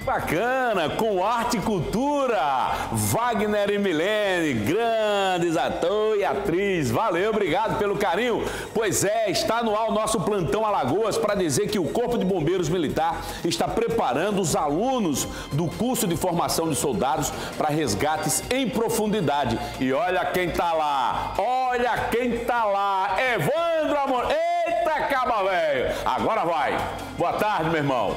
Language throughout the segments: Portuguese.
bacana, com arte e cultura. Wagner e Milene, grandes ator e atriz. Valeu, obrigado pelo carinho. Pois é, está no ar o nosso Plantão Alagoas para dizer que o Corpo de Bombeiros Militar está preparando os alunos do curso de formação de soldados para resgates em profundidade. E olha quem tá lá, olha quem tá lá, Evandro Amor. Eita, caba velho. Agora vai. Boa tarde, meu irmão.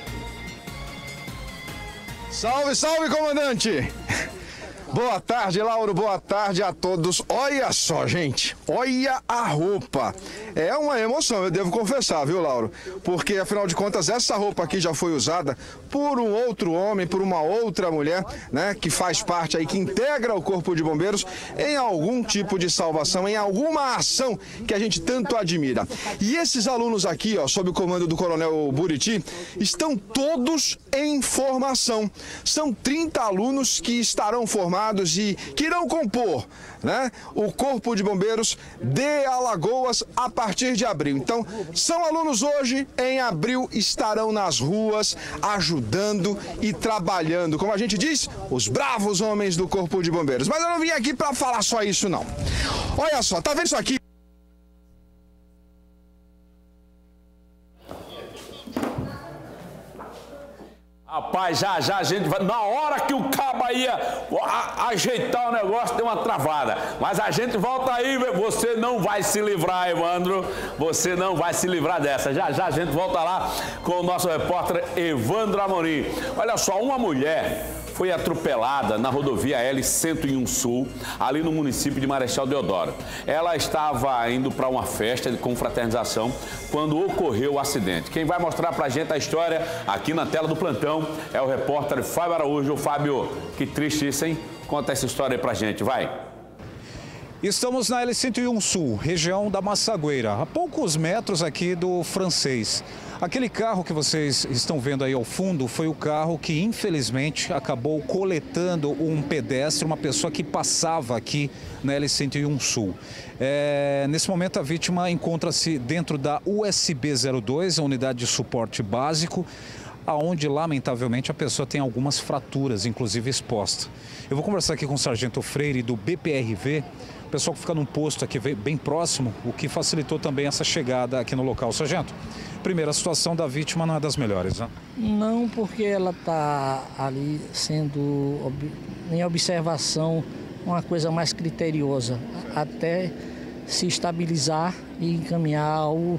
Salve, salve, comandante! Boa tarde, Lauro, boa tarde a todos. Olha só, gente, olha a roupa. É uma emoção, eu devo confessar, viu, Lauro? Porque, afinal de contas, essa roupa aqui já foi usada por um outro homem, por uma outra mulher, né, que faz parte aí, que integra o Corpo de Bombeiros em algum tipo de salvação, em alguma ação que a gente tanto admira. E esses alunos aqui, ó, sob o comando do Coronel Buriti, estão todos em formação. São 30 alunos que estarão formados e que irão compor, né, o Corpo de Bombeiros de Alagoas a partir de abril. Então, são alunos hoje, em abril estarão nas ruas ajudando e trabalhando. Como a gente diz, os bravos homens do Corpo de Bombeiros. Mas eu não vim aqui para falar só isso, não. Olha só, tá vendo isso aqui? Rapaz, já a gente vai... Na hora que o caba ia ajeitar o negócio, deu uma travada. Mas a gente volta aí, você não vai se livrar, Evandro. Você não vai se livrar dessa. Já a gente volta lá com o nosso repórter Evandro Amorim. Olha só, uma mulher foi atropelada na rodovia L-101 Sul, ali no município de Marechal Deodoro. Ela estava indo para uma festa de confraternização quando ocorreu o acidente. Quem vai mostrar para a gente a história aqui na tela do plantão é o repórter Fábio Araújo. Fábio, que triste isso, hein? Conta essa história aí para a gente, vai. Estamos na L-101 Sul, região da Massagueira, a poucos metros aqui do Francês. Aquele carro que vocês estão vendo aí ao fundo foi o carro que, infelizmente, acabou coletando um pedestre, uma pessoa que passava aqui na L-101 Sul. Nesse momento, a vítima encontra-se dentro da USB-02, a unidade de suporte básico, aonde, lamentavelmente, a pessoa tem algumas fraturas, inclusive exposta. Eu vou conversar aqui com o Sargento Freire do BPRV, o pessoal que fica num posto aqui bem próximo, o que facilitou também essa chegada aqui no local. Sargento, primeiro, a situação da vítima não é das melhores, né? Não, porque ela está ali sendo, em observação, uma coisa mais criteriosa, até se estabilizar e encaminhar ao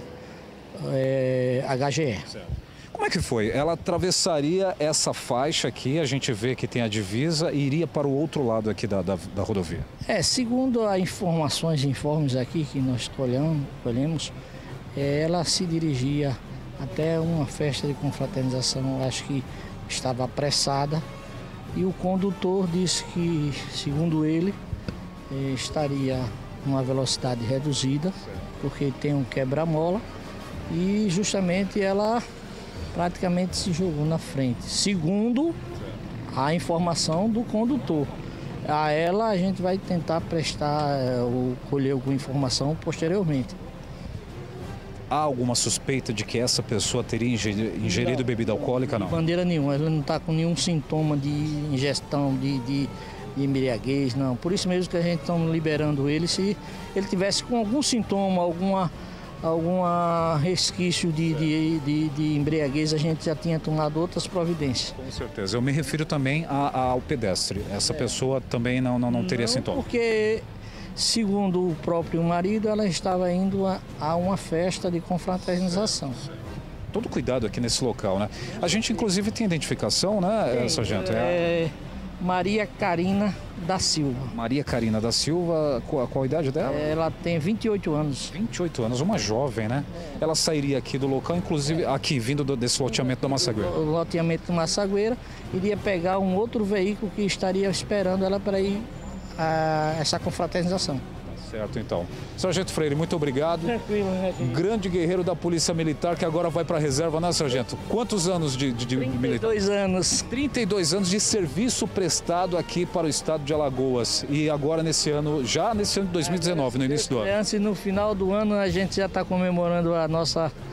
HGE. Certo. Como é que foi? Ela atravessaria essa faixa aqui, a gente vê que tem a divisa, e iria para o outro lado aqui da rodovia? Segundo as informes aqui que nós colhemos, ela se dirigia até uma festa de confraternização, acho que estava apressada, e o condutor disse que, segundo ele, estaria numa velocidade reduzida, porque tem um quebra-mola, e justamente ela praticamente se jogou na frente, segundo a informação do condutor. A ela a gente vai tentar prestar ou colher alguma informação posteriormente. Há alguma suspeita de que essa pessoa teria ingerido bebida alcoólica, não? De maneira nenhuma, ela não está com nenhum sintoma de ingestão de embriaguez, não. Por isso mesmo que a gente está liberando ele. Se ele tivesse com algum sintoma, algum resquício de embriaguez, a gente já tinha tomado outras providências. Com certeza. Eu me refiro também ao pedestre. Essa pessoa também não teria sintoma? Porque, segundo o próprio marido, ela estava indo a uma festa de confraternização. Todo cuidado aqui nesse local, né? A gente, inclusive, tem identificação, né, Sargento? Maria Carina da Silva. Maria Carina da Silva, qual a idade dela? Ela tem 28 anos. 28 anos, uma jovem, né? Ela sairia aqui do local, inclusive aqui, vindo desse loteamento da Massagueira. O loteamento da Massagueira, iria pegar um outro veículo que estaria esperando ela para ir a essa confraternização. Certo, então. Sargento Freire, muito obrigado. Tranquilo, né? Grande guerreiro da Polícia Militar, que agora vai para a reserva, né, Sargento? Quantos anos de 32 anos. 32 anos de serviço prestado aqui para o estado de Alagoas. E agora nesse ano, já nesse ano de 2019, no início do ano. Antes, no final do ano, a gente já está comemorando a nossa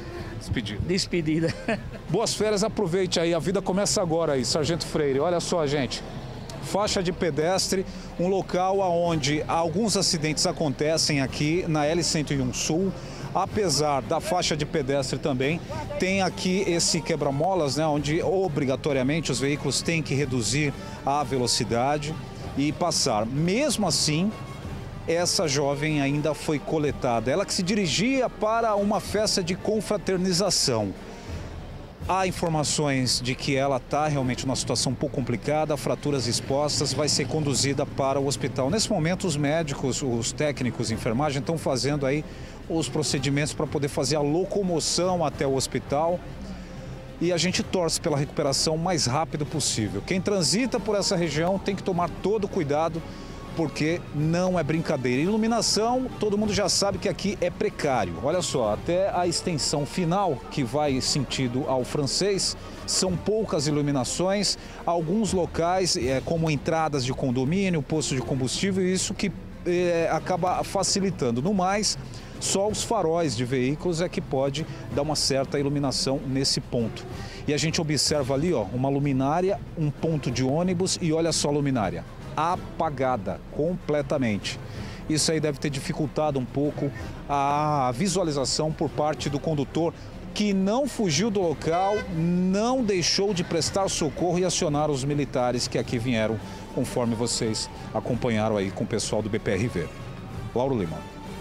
Despedida. Boas férias, aproveite aí, a vida começa agora aí, Sargento Freire. Olha só, gente, faixa de pedestre, um local onde alguns acidentes acontecem aqui na L101 Sul. Apesar da faixa de pedestre também, tem aqui esse quebra-molas, né, onde obrigatoriamente os veículos têm que reduzir a velocidade e passar. Mesmo assim, essa jovem ainda foi coletada. Ela que se dirigia para uma festa de confraternização. Há informações de que ela está realmente numa situação um pouco complicada, fraturas expostas, vai ser conduzida para o hospital. Nesse momento, os médicos, os técnicos de enfermagem estão fazendo aí os procedimentos para poder fazer a locomoção até o hospital. E a gente torce pela recuperação o mais rápido possível. Quem transita por essa região tem que tomar todo cuidado, porque não é brincadeira. Iluminação, todo mundo já sabe que aqui é precário. Olha só, até a extensão final, que vai sentido ao Francês, são poucas iluminações. Alguns locais, como entradas de condomínio, posto de combustível, isso que acaba facilitando. No mais, só os faróis de veículos é que pode dar uma certa iluminação nesse ponto. E a gente observa ali, ó, uma luminária, um ponto de ônibus e olha só a luminária. Apagada completamente. Isso aí deve ter dificultado um pouco a visualização por parte do condutor, que não fugiu do local, não deixou de prestar socorro e acionar os militares que aqui vieram, conforme vocês acompanharam aí com o pessoal do BPRV. Lauro Lima.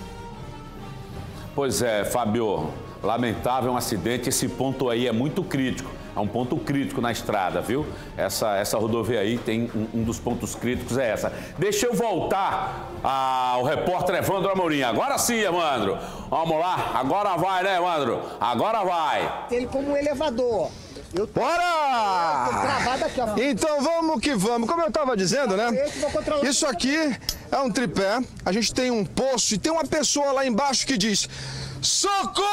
Pois é, Fábio, lamentável um acidente, esse ponto aí é muito crítico. É um ponto crítico na estrada, viu? Essa rodovia aí tem um dos pontos críticos é essa. Deixa eu voltar ao repórter Evandro Amorim. Agora sim, Evandro. Vamos lá. Agora vai, né, Evandro? Agora vai. Ele como um elevador. Bora! Travado aqui, ó. Então vamos que vamos. Como eu estava dizendo, né? Isso aqui é um tripé. A gente tem um poço e tem uma pessoa lá embaixo que diz: socorro!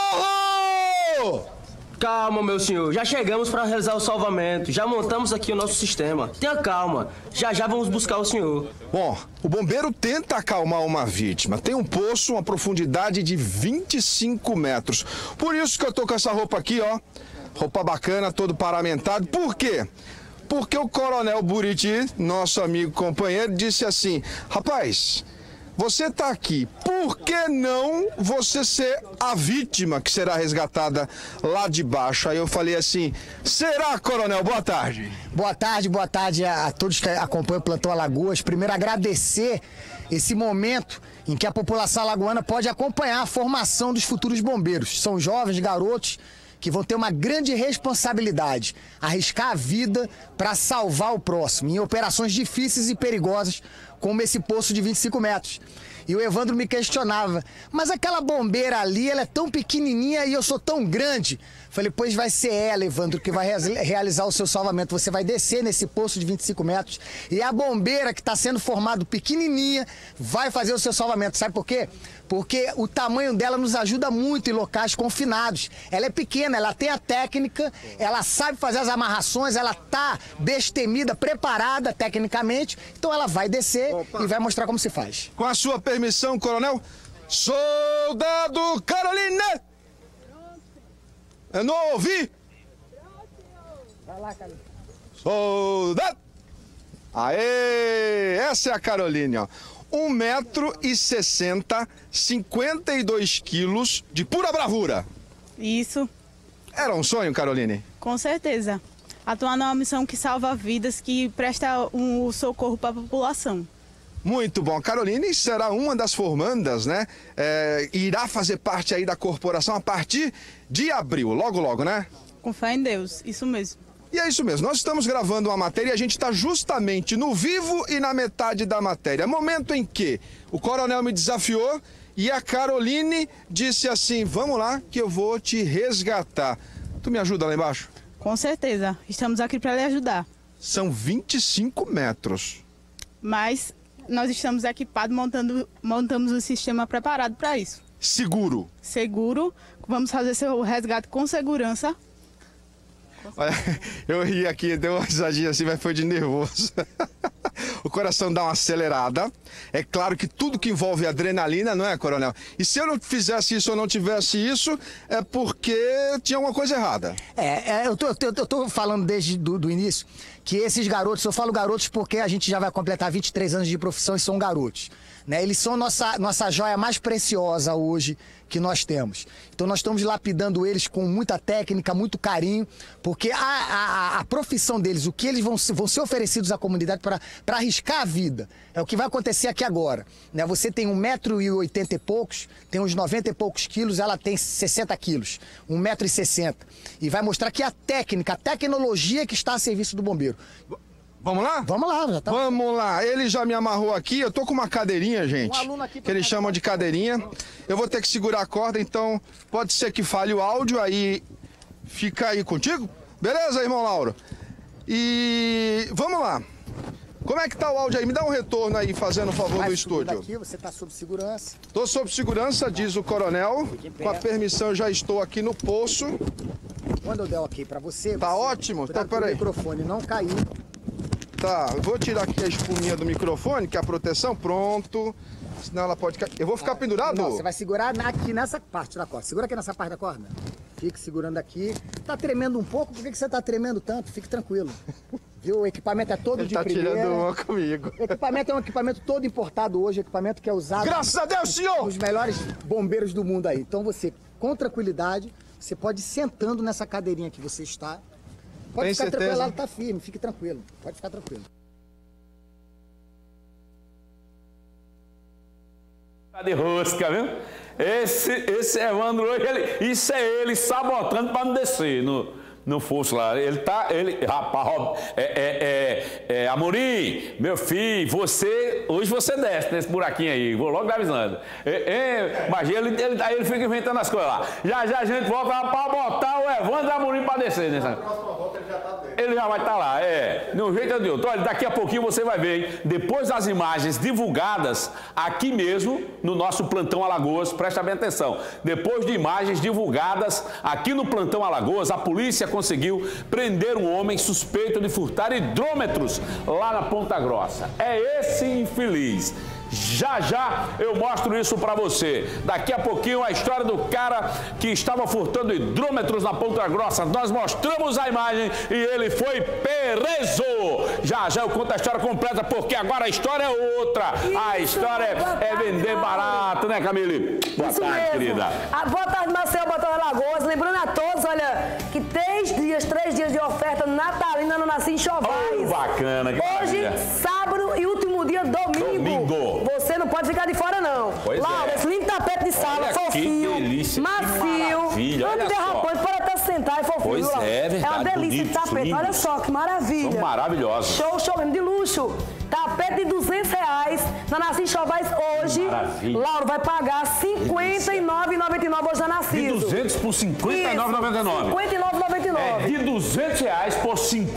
Calma, meu senhor. Já chegamos para realizar o salvamento. Já montamos aqui o nosso sistema. Tenha calma. Já vamos buscar o senhor. Bom, o bombeiro tenta acalmar uma vítima. Tem um poço, uma profundidade de 25 metros. Por isso que eu tô com essa roupa aqui, ó. Roupa bacana, todo paramentado. Por quê? Porque o Coronel Buriti, nosso amigo companheiro, disse assim: rapaz, você tá aqui, por que não você ser a vítima que será resgatada lá de baixo? Aí eu falei assim: será, Coronel? Boa tarde. Boa tarde a todos que acompanham o Plantão Alagoas. Primeiro, agradecer esse momento em que a população alagoana pode acompanhar a formação dos futuros bombeiros. São jovens, garotos, que vão ter uma grande responsabilidade, arriscar a vida para salvar o próximo, em operações difíceis e perigosas, como esse poço de 25 metros. E o Evandro me questionava: mas aquela bombeira ali, ela é tão pequenininha e eu sou tão grande. Falei: pois vai ser ela, Evandro, que vai realizar o seu salvamento. Você vai descer nesse poço de 25 metros e a bombeira que está sendo formada pequenininha vai fazer o seu salvamento. Sabe por quê? Porque o tamanho dela nos ajuda muito em locais confinados. Ela é pequena, ela tem a técnica, ela sabe fazer as amarrações, ela está destemida, preparada tecnicamente. Então ela vai descer e vai mostrar como se faz. Com a sua permissão, Coronel, Soldado Carolina! Eu não ouvi! Vai lá, Carolina. Soldado! Aê! Essa é a Caroline, ó. 1,60 m, 52 quilos de pura bravura. Isso. Era um sonho, Caroline? Com certeza. Atuar numa missão que salva vidas, que presta um socorro para a população. Muito bom. A Caroline será uma das formandas, né? Irá fazer parte aí da corporação a partir de abril, logo, logo, né? Com fé em Deus, isso mesmo. E é isso mesmo, nós estamos gravando uma matéria e a gente está justamente no vivo e na metade da matéria. Momento em que o coronel me desafiou e a Caroline disse assim: vamos lá que eu vou te resgatar. Tu me ajuda lá embaixo? Com certeza, estamos aqui para lhe ajudar. São 25 metros. Mas nós estamos equipados, montamos um sistema preparado para isso. Seguro? Seguro, vamos fazer seu resgate com segurança. Olha, eu ri aqui, deu uma risadinha assim, mas foi de nervoso. o coração dá uma acelerada. É claro que tudo que envolve adrenalina, não é, coronel? E se eu não fizesse isso ou não tivesse isso, é porque tinha alguma coisa errada. Eu tô falando desde do início que esses garotos, eu falo garotos porque a gente já vai completar 23 anos de profissão e são garotos, né? Eles são nossa joia mais preciosa hoje que nós temos. Então nós estamos lapidando eles com muita técnica, muito carinho, porque a profissão deles, o que eles vão ser oferecidos à comunidade para arriscar a vida, é o que vai acontecer aqui agora, né? Você tem 1,80 m e poucos, tem uns 90 e poucos quilos, ela tem 60 quilos, 1,60 m. E vai mostrar que a tecnologia que está a serviço do bombeiro. Vamos lá? Vamos lá, já tá. Vamos lá, ele já me amarrou aqui, eu tô com uma cadeirinha, gente, que eles chamam de cadeirinha. Eu vou ter que segurar a corda, então pode ser que falhe o áudio, aí fica aí contigo? Beleza, irmão Lauro? E vamos lá. Como é que tá o áudio aí? Me dá um retorno aí, fazendo o favor do estúdio. Aqui, você tá sob segurança. Tô sob segurança, diz o coronel. Com a permissão, eu já estou aqui no poço. Quando eu der ok pra você... Tá ótimo? Tá, peraí. O microfone não cair. Tá, eu vou tirar aqui a espuminha do microfone, que é a proteção, pronto. Senão ela pode cair. Eu vou ficar pendurado? Não, você vai segurar aqui nessa parte da corda. Segura aqui nessa parte da corda. Fique segurando aqui. Tá tremendo um pouco? Por que você tá tremendo tanto? Fique tranquilo. Viu? O equipamento é todo de primeira. Ele tá tirando uma comigo. O equipamento é um equipamento todo importado hoje, equipamento que é usado... Graças a Deus, senhor! ...os melhores bombeiros do mundo aí. Então você, com tranquilidade, você pode ir sentando nessa cadeirinha que você está. Pode Tem ficar certeza? tranquilo, ela tá firme, fique tranquilo. Pode ficar tranquilo. Tá de rosca, viu? Esse Evandro hoje, isso é ele sabotando para não descer no fosso lá. Rapaz, Amorim, meu filho, hoje você desce nesse buraquinho aí, vou logo avisando. Mas ele fica inventando as coisas lá. Já a gente volta para botar o Evandro Amorim para descer nessa. Ele já vai estar lá, de um jeito ou de outro. Olha, daqui a pouquinho você vai ver, hein? Depois das imagens divulgadas aqui mesmo, no nosso Plantão Alagoas, presta bem atenção. Depois de imagens divulgadas aqui no Plantão Alagoas, a polícia conseguiu prender um homem suspeito de furtar hidrômetros lá na Ponta Grossa. É esse infeliz. Já eu mostro isso pra você. Daqui a pouquinho a história do cara que estava furtando hidrômetros na Ponta Grossa. Nós mostramos a imagem e ele foi preso. Já eu conto a história completa, porque agora a história é outra. A história é vender barato, né, Camille? Boa tarde, querida. Boa tarde, Marcelo, boa tarde, Alagoas. Lembrando a todos, olha, que 3 dias de oferta natalina no Nassim Chovais. Bacana, que hoje, maravilha. Sábado e último dia, domingo. Você não pode ficar de fora, não. Laura, esse lindo tapete de sala, olha, fofinho, delícia, macio, antiderrapante, pode até sentar, é fofinho. Pois é, verdade. É uma delícia de tapete, lindos. Olha só, que maravilha. São maravilhosos. Show mesmo, de luxo. Tapete de R$200 na Nassim Chovais hoje. Maravilha. Laura vai pagar R$ 59,99 hoje na Nassim. De 200 por R$ 59,99. R$ 59,99. É de R$200 por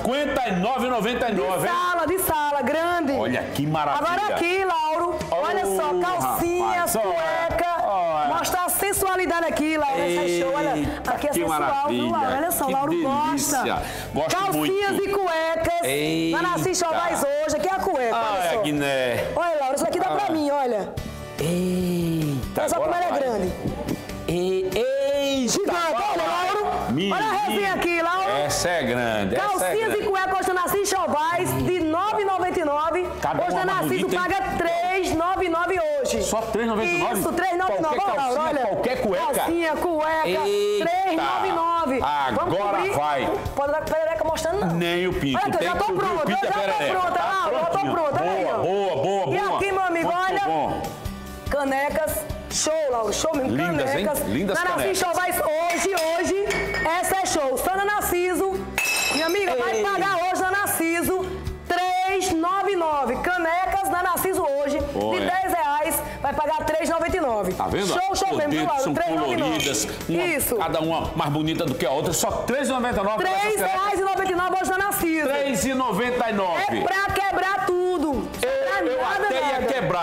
R$ 59,99. De sala, grande. Olha que maravilha. Agora aqui, Lauro, olha só, calcinhas, cueca. Mostra a sensualidade aqui, Lauro. Essa show, olha. Aqui é sensual, viu, Lauro? Olha só, Lauro gosta. Calcinhas e cuecas. Na Nassim Chovais hoje. Aqui é a cueca. Olha só. Guiné. Olha, Laura, isso aqui dá pra mim, olha. Eita, olha só como ela é grande. Gigante, olha, Lauro. Olha a resenha aqui, Lauro. Essa é grande. Calcinhas e cuecas hoje na Nassim Chovais de R$ 9,99. Hoje na Nassim tu paga R$ 3,99 hoje. Só R$ 3,99? Isso, R$ 3,99. Olha, qualquer cueca. Calcinha, cueca, R$ 3,99. Agora vai. Pode dar perereca mostrando, não. Nem o pinto. Olha, eu já tô pronta, Laura. Já tô pronta, Boa. E aqui, meu amigo, olha. Canecas. Show, Lauro, show mesmo. Lindas, canecas. hein? Lindas na canecas. Nassim Chovais hoje, essa é show. Só na Narciso, minha amiga, vai pagar hoje na Narciso R$ 3,99. Canecas na Narciso hoje, de R$10, vai pagar R$ 3,99. Tá vendo? Show mesmo, Lauro, são coloridas, Isso. Cada uma mais bonita do que a outra, só R$ 3,99. R$3,99 hoje na Narciso. R$ 3,99. É pra quebrar tudo. Eu até ia quebrar,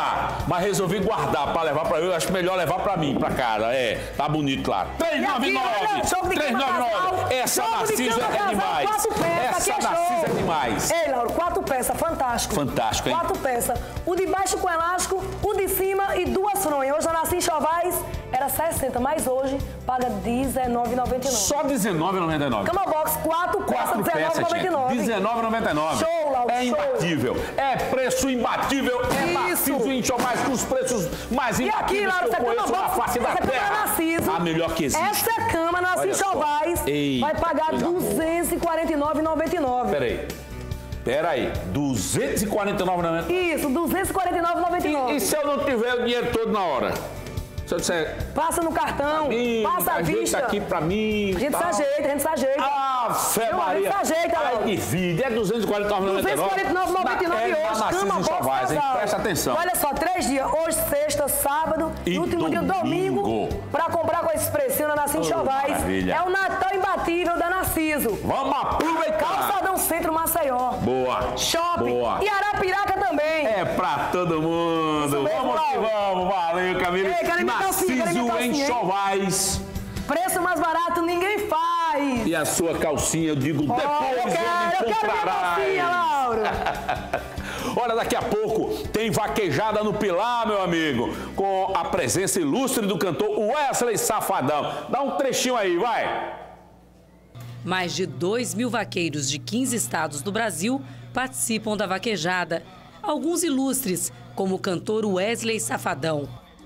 mas resolvi guardar para levar para eu. Acho melhor levar para mim, para casa. Tá bonito lá. 399! 399! Essa Narciso é demais. Essa Narciso é demais. Ei, Lauro, 4 peças, fantástico. Fantástico, hein? 4 peças. O de baixo com elástico, o de cima e 2 fronhas. Hoje a Narciso Chovais era 60, mas hoje paga R$19,99. Só R$19,99. Cama Box, 4 peças, R$19,99. R$19,99. Show, Lauro, é imbatível. É preço imbatível. É Narciso em Chovais com os preços mais imbatíveis. E aqui, Lauro, que eu conheço na face da terra. Narciso, a melhor que existe. Essa cama Narciso Chovais vai pagar R$249,99. Peraí, R$249,99? Isso, R$249,99. E se eu não tiver o dinheiro todo na hora? Se eu disser... Passa no cartão, passa à vista. Aqui pra mim. A gente se ajeita, Ah, fé Maria. A gente se ajeita, Ai, divide, é R$249,99. R$249,99 hoje. Narciso Chovais, hein? Presta atenção. Olha só, 3 dias. Hoje, sexta, sábado e último dia, domingo. Pra comprar com esse precinho na Narciso Chovais. Maravilha. É o Natal imbatível da Narciso. Vamos aproveitar. Calçadão Centro Maceió. Boa. Shopping. Boa. E Arapiraca também. É pra todo mundo. Vamos que vamos. Valeu, Camila. Narciso em Chovais. Preço mais barato ninguém faz. E a sua calcinha, eu digo, depois eu quero minha calcinha, Lauro. Olha, daqui a pouco tem vaquejada no Pilar, meu amigo, com a presença ilustre do cantor Wesley Safadão. Dá um trechinho aí, vai. Mais de 2.000 vaqueiros de 15 estados do Brasil participam da vaquejada. Alguns ilustres, como o cantor Wesley Safadão.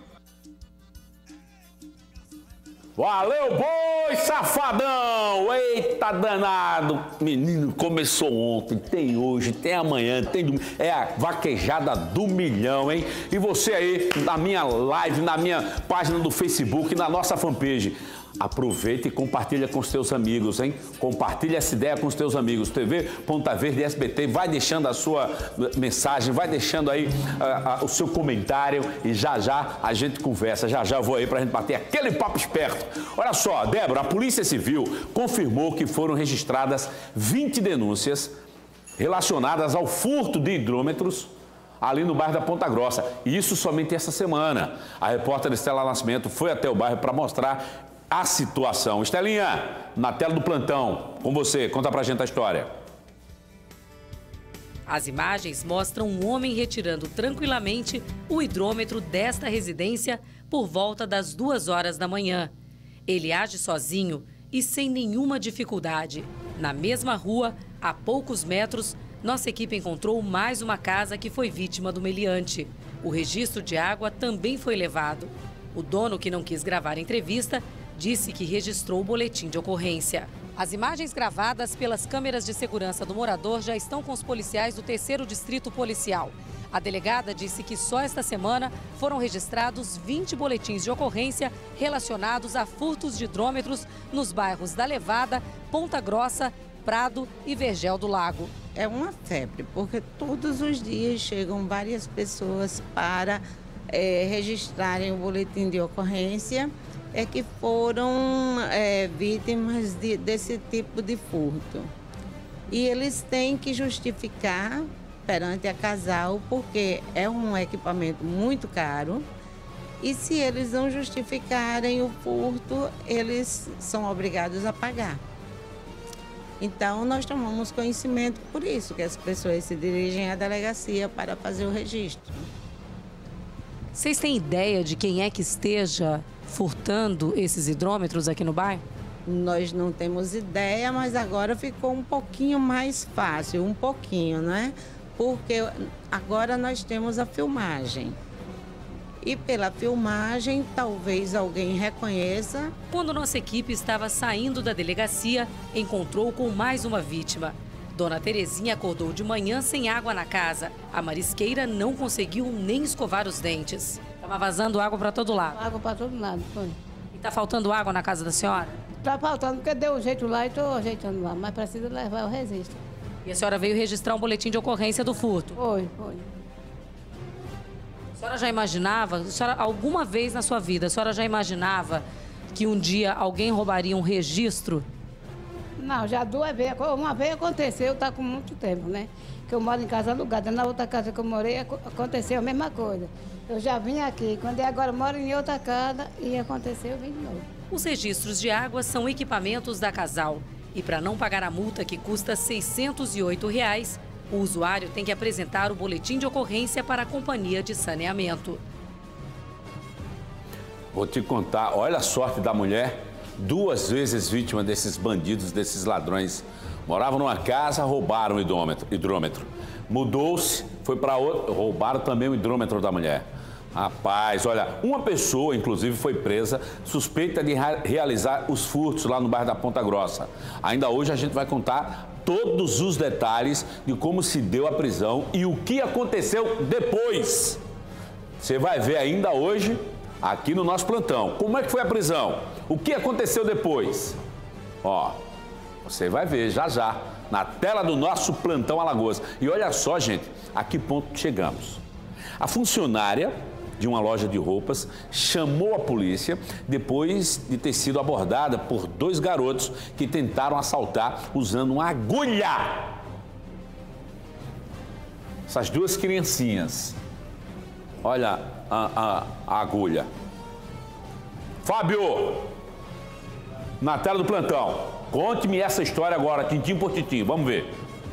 Valeu, boi, Safadão! Eita, danado! Menino, começou ontem, tem hoje, tem amanhã, tem domingo. É a vaquejada do milhão, hein? E você aí, na minha live, na minha página do Facebook, na nossa fanpage. Aproveita e compartilha com os teus amigos, hein? Compartilha essa ideia com os teus amigos. TV Ponta Verde SBT, vai deixando a sua mensagem, vai deixando aí o seu comentário e já a gente conversa. Já eu vou aí pra gente bater aquele papo esperto. Olha só, Débora, a Polícia Civil confirmou que foram registradas 20 denúncias relacionadas ao furto de hidrômetros ali no bairro da Ponta Grossa. E isso somente essa semana. A repórter Estela Nascimento foi até o bairro para mostrar a situação. Estelinha, na tela do plantão, com você, conta pra gente a história. As imagens mostram um homem retirando tranquilamente o hidrômetro desta residência por volta das 2 horas da manhã. Ele age sozinho e sem nenhuma dificuldade. Na mesma rua, a poucos metros, nossa equipe encontrou mais uma casa que foi vítima do meliante. O registro de água também foi levado. O dono, que não quis gravar a entrevista, disse que registrou o boletim de ocorrência. As imagens gravadas pelas câmeras de segurança do morador já estão com os policiais do 3º Distrito Policial. A delegada disse que só esta semana foram registrados 20 boletins de ocorrência relacionados a furtos de hidrômetros nos bairros da Levada, Ponta Grossa, Prado e Vergel do Lago. É uma febre, porque todos os dias chegam várias pessoas para registrarem o boletim de ocorrência que foram vítimas desse tipo de furto. E eles têm que justificar perante a Casal, porque é um equipamento muito caro, e se eles não justificarem o furto, eles são obrigados a pagar. Então, nós tomamos conhecimento por isso, que as pessoas se dirigem à delegacia para fazer o registro. Vocês têm ideia de quem é que esteja furtando esses hidrômetros aqui no bairro? Nós não temos ideia, mas agora ficou um pouquinho mais fácil, um pouquinho, né? Porque agora nós temos a filmagem. E pela filmagem, talvez alguém reconheça. Quando nossa equipe estava saindo da delegacia, encontrou com mais uma vítima. Dona Terezinha acordou de manhã sem água na casa. A marisqueira não conseguiu nem escovar os dentes. Estava vazando água para todo lado. Água para todo lado, foi. E está faltando água na casa da senhora? Está faltando, porque deu um jeito lá e estou ajeitando lá. Mas precisa levar o registro. E a senhora veio registrar um boletim de ocorrência do furto? Foi. A senhora já imaginava, alguma vez na sua vida, a senhora já imaginava que um dia alguém roubaria um registro Não, já 2 vezes. Uma vez aconteceu, está com muito tempo, né? Que eu moro em casa alugada. Na outra casa que eu morei, aconteceu a mesma coisa. Eu já vim aqui. Quando é agora, eu moro em outra casa e aconteceu, eu vim de novo. Os registros de água são equipamentos da Casal. E para não pagar a multa, que custa R$ 608, o usuário tem que apresentar o boletim de ocorrência para a companhia de saneamento. Vou te contar, olha a sorte da mulher, 2 vezes vítima desses bandidos, desses ladrões. Morava numa casa, roubaram o hidrômetro. Mudou-se, foi para outra, roubaram também o hidrômetro da mulher. Rapaz, olha, uma pessoa, inclusive, foi presa, suspeita de realizar os furtos lá no bairro da Ponta Grossa. Ainda hoje a gente vai contar todos os detalhes de como se deu a prisão e o que aconteceu depois. Você vai ver ainda hoje, aqui no nosso plantão, como é que foi a prisão, o que aconteceu depois. Ó, você vai ver já, na tela do nosso plantão Alagoas. E olha só, gente, a que ponto chegamos. A funcionária de uma loja de roupas chamou a polícia depois de ter sido abordada por 2 garotos que tentaram assaltar usando uma agulha. Essas 2 criancinhas. Olha a agulha. Fábio, na tela do plantão, conte-me essa história agora, tintim por tintim, vamos ver.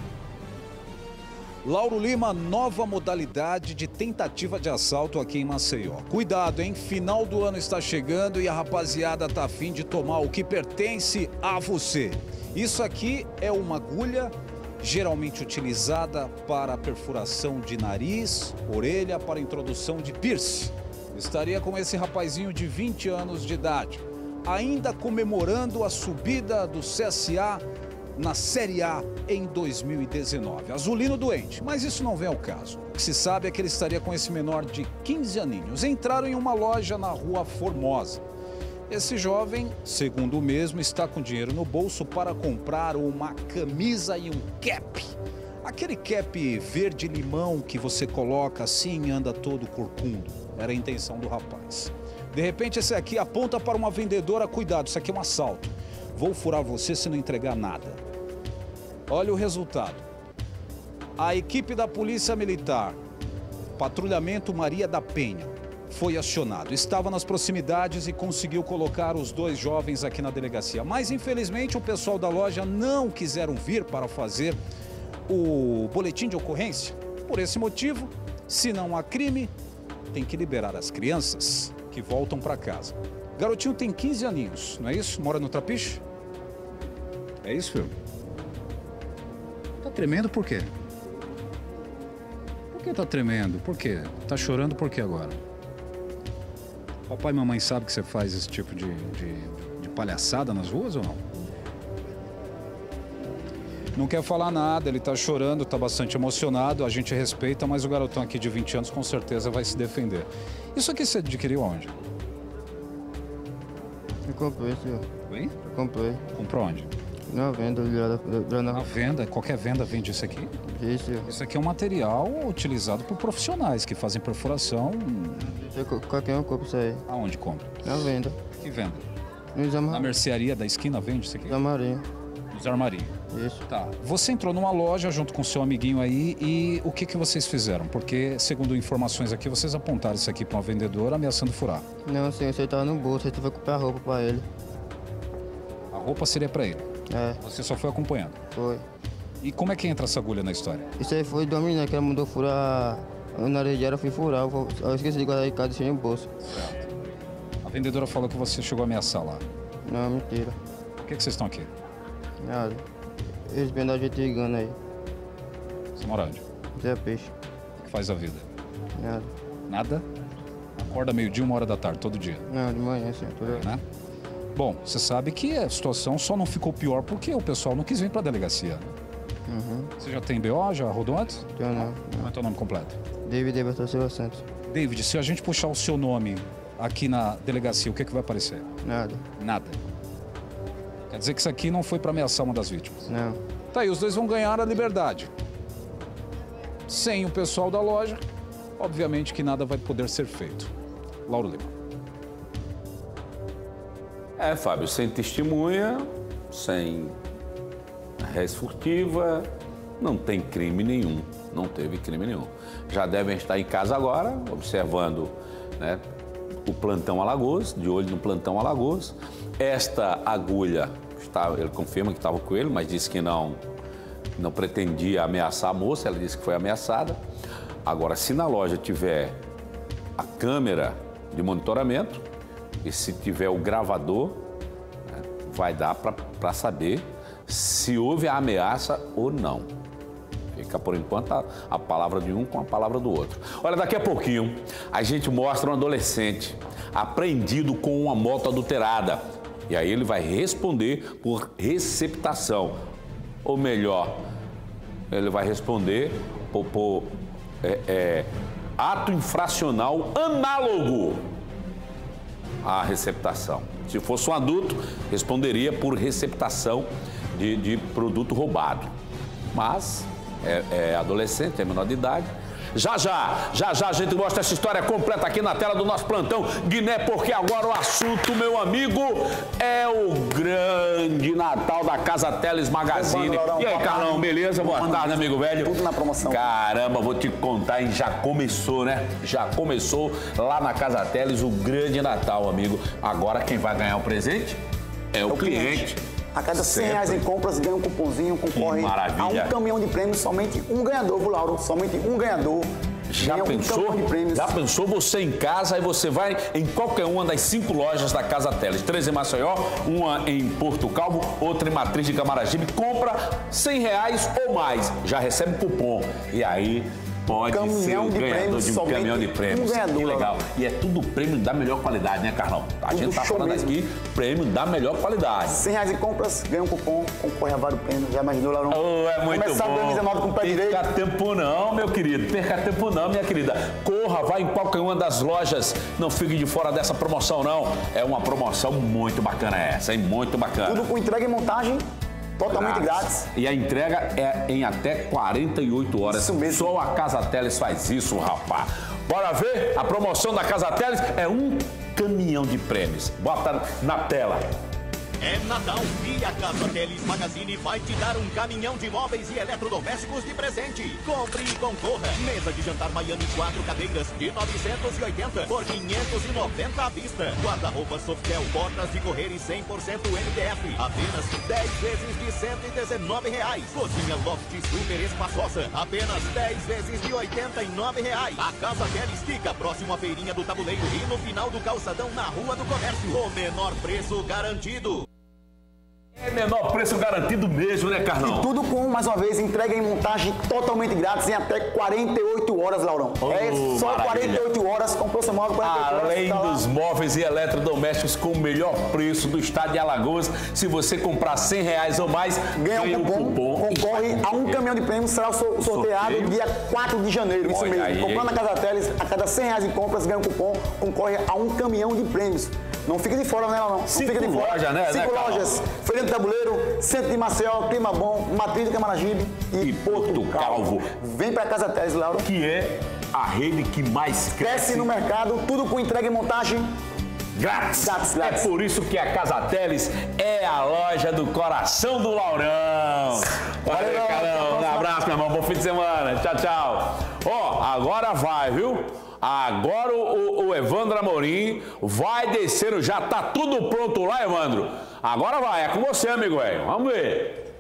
Lauro Lima, nova modalidade de tentativa de assalto aqui em Maceió. Cuidado, hein? Final do ano está chegando e a rapaziada tá afim de tomar o que pertence a você. Isso aqui é uma agulha geralmente utilizada para perfuração de nariz, orelha, para introdução de piercing. Estaria com esse rapazinho de 20 anos de idade, ainda comemorando a subida do CSA na Série A em 2019. Azulino doente, mas isso não vem ao caso. O que se sabe é que ele estaria com esse menor de 15 aninhos. Entraram em uma loja na Rua Formosa. Esse jovem, segundo o mesmo, está com dinheiro no bolso para comprar uma camisa e um cap. Aquele cap verde-limão que você coloca assim e anda todo corcundo. Era a intenção do rapaz. De repente, esse aqui aponta para uma vendedora. Cuidado, isso aqui é um assalto. Vou furar você se não entregar nada. Olha o resultado. A equipe da Polícia Militar, Patrulhamento Maria da Penha, foi acionado. Estava nas proximidades e conseguiu colocar os 2 jovens aqui na delegacia. Mas, infelizmente, o pessoal da loja não quiseram vir para fazer o boletim de ocorrência. Por esse motivo, se não há crime, tem que liberar as crianças que voltam para casa. Garotinho tem 15 aninhos, não é isso? Mora no Trapiche? É isso, filho? Tá tremendo por quê? Por que tá tremendo? Por quê? Tá chorando por quê agora? Papai e mamãe sabem que você faz esse tipo de palhaçada nas ruas ou não? Não quer falar nada, ele tá chorando, tá bastante emocionado, a gente respeita, mas o garotão aqui de 20 anos com certeza vai se defender. Isso aqui você adquiriu onde? Eu comprei, senhor. Oi? Eu comprei. Comprou onde? Na venda, na venda? Qualquer venda vende isso aqui? Isso. Isso aqui é um material utilizado por profissionais que fazem perfuração. Qualquer um compra isso aí. Aonde compra? Na venda. Que venda? Na mercearia da esquina vende isso aqui? Nos armarinhos. Nos armarinhos. Isso. Tá. Você entrou numa loja junto com seu amiguinho aí e o que vocês fizeram? Porque, segundo informações aqui, vocês apontaram isso aqui para uma vendedora ameaçando furar. Não, senhor, você tava no bolso, você foi comprar roupa para ele. A roupa seria para ele? É. Você só foi acompanhando? Foi. E como é que entra essa agulha na história? Isso aí foi da menina que ela mandou furar o nariz dela, eu fui furar, eu esqueci de guardar em casa e deixei no bolso. Certo. A vendedora falou que você chegou a ameaçar lá. Não, mentira. Por que vocês estão aqui? Nada. Eles vêm dar jeito ligando aí. Você mora onde? Zé Peixe. O que faz a vida? Nada. Nada? Acorda meio-dia, 1h da tarde, todo dia? Não, de manhã, sim. Né? Bom, você sabe que a situação só não ficou pior porque o pessoal não quis vir para a delegacia. Uhum. Você já tem BO? Já rodou antes? Eu não. Qual é o teu nome completo? David Everton Silva Santos. David, se a gente puxar o seu nome aqui na delegacia, o que vai aparecer? Nada. Nada. Quer dizer que isso aqui não foi para ameaçar uma das vítimas? Não. Tá aí, os 2 vão ganhar a liberdade. Sem o pessoal da loja, obviamente que nada vai poder ser feito. Lauro Lima. Fábio, sem testemunha, sem res furtiva, não tem crime nenhum, não teve crime nenhum. Já devem estar em casa agora, observando, né, o plantão Alagoas, de olho no plantão Alagoas. Esta agulha, ele confirma que estava com ele, mas disse que não pretendia ameaçar a moça, ela disse que foi ameaçada. Agora, se na loja tiver a câmera de monitoramento e se tiver o gravador, né, vai dar para saber se houve a ameaça ou não. Fica, por enquanto, a palavra de um com a palavra do outro. Olha, daqui a pouquinho, a gente mostra um adolescente apreendido com uma moto adulterada. E aí ele vai responder por receptação. Ou melhor, ele vai responder por ato infracional análogo à receptação. Se fosse um adulto, responderia por receptação de produto roubado. Mas é adolescente, é menor de idade. Já a gente mostra essa história completa aqui na tela do nosso plantão Guiné, porque agora o assunto, meu amigo, é o grande Natal da Casa Teles Magazine. E aí, Carlão, beleza? Boa tarde, amigo velho. Tudo na promoção. Caramba, vou te contar, hein? Já começou, né? Já começou lá na Casa Teles o grande Natal, amigo. Agora quem vai ganhar o presente é o cliente. A cada R$100 em compras, ganha um cupomzinho, concorre a um caminhão de prêmios, somente um ganhador, viu, Lauro? Somente um ganhador. Já pensou você em casa e você vai em qualquer uma das 5 lojas da Casa Teles? 3 em Maceió, uma em Porto Calvo, outra em Matriz de Camaragibe. Compra R$100 ou mais, já recebe cupom. E aí pode ser o ganhador de um caminhão de prêmios. Que legal. E é tudo prêmio da melhor qualidade, né, Carlão? A gente tá falando aqui, prêmio da melhor qualidade. R$100 em compras, ganha um cupom, concorre a vários prêmios. Já imaginou, Laurão? É muito Começar bom. 2019 com o pé direito. Perca tempo não, meu querido. Perca tempo não, minha querida. Corra, vai em qualquer uma das lojas. Não fique de fora dessa promoção, não. É uma promoção muito bacana essa, hein? Muito bacana. Tudo com entrega e montagem totalmente grátis. E a entrega é em até 48 horas. Isso mesmo. Só a Casa Teles faz isso, rapaz. Bora ver? A promoção da Casa Teles é um caminhão de prêmios. Bota na tela. É Natal e a Casa Teles Magazine vai te dar um caminhão de móveis e eletrodomésticos de presente. Compre e concorra. Mesa de jantar Miami 4 cadeiras de 980 por 590 à vista. Guarda-roupa Softel, portas de correr e 100% MDF. Apenas 10 vezes de R$119. Cozinha Loft Super Espaçosa. Apenas 10 vezes de R$89. A Casa Teles fica próximo à feirinha do Tabuleiro e no final do calçadão na Rua do Comércio. O menor preço garantido. É menor preço garantido mesmo, né, Carlão? E tudo com, mais uma vez, entrega em montagem totalmente grátis em até 48 horas, Laurão. É só maravilha. 48 horas, comprou seu móvel 48 horas. Além dos móveis e eletrodomésticos com o melhor preço do estado de Alagoas, se você comprar R$100 ou mais, ganha um cupom, concorre a um caminhão de prêmios, será sorteado dia 4 de janeiro, isso mesmo. Aí, comprando na Casa Teles, a cada R$100 em compras, ganha um cupom, concorre a um caminhão de prêmios. Não fica de fora, né, não? Não fica de fora. Loja, né, 5 lojas. Feira do Tabuleiro, Centro de Maceió, Clima Bom, Matriz de Camaragibe e Porto Calvo. Vem pra Casa Teles, Lauro. Que é a rede que mais cresce no mercado, tudo com entrega e montagem grátis. É por isso que a Casa Teles é a loja do coração do Laurão. Valeu, Carlão. Um abraço, meu irmão. Bom fim de semana. Tchau, tchau. Ó, agora vai, viu? Agora o Evandro Amorim vai descer, já tá tudo pronto lá, Evandro. Agora vai, é com você, amigo velho. Vamos ver.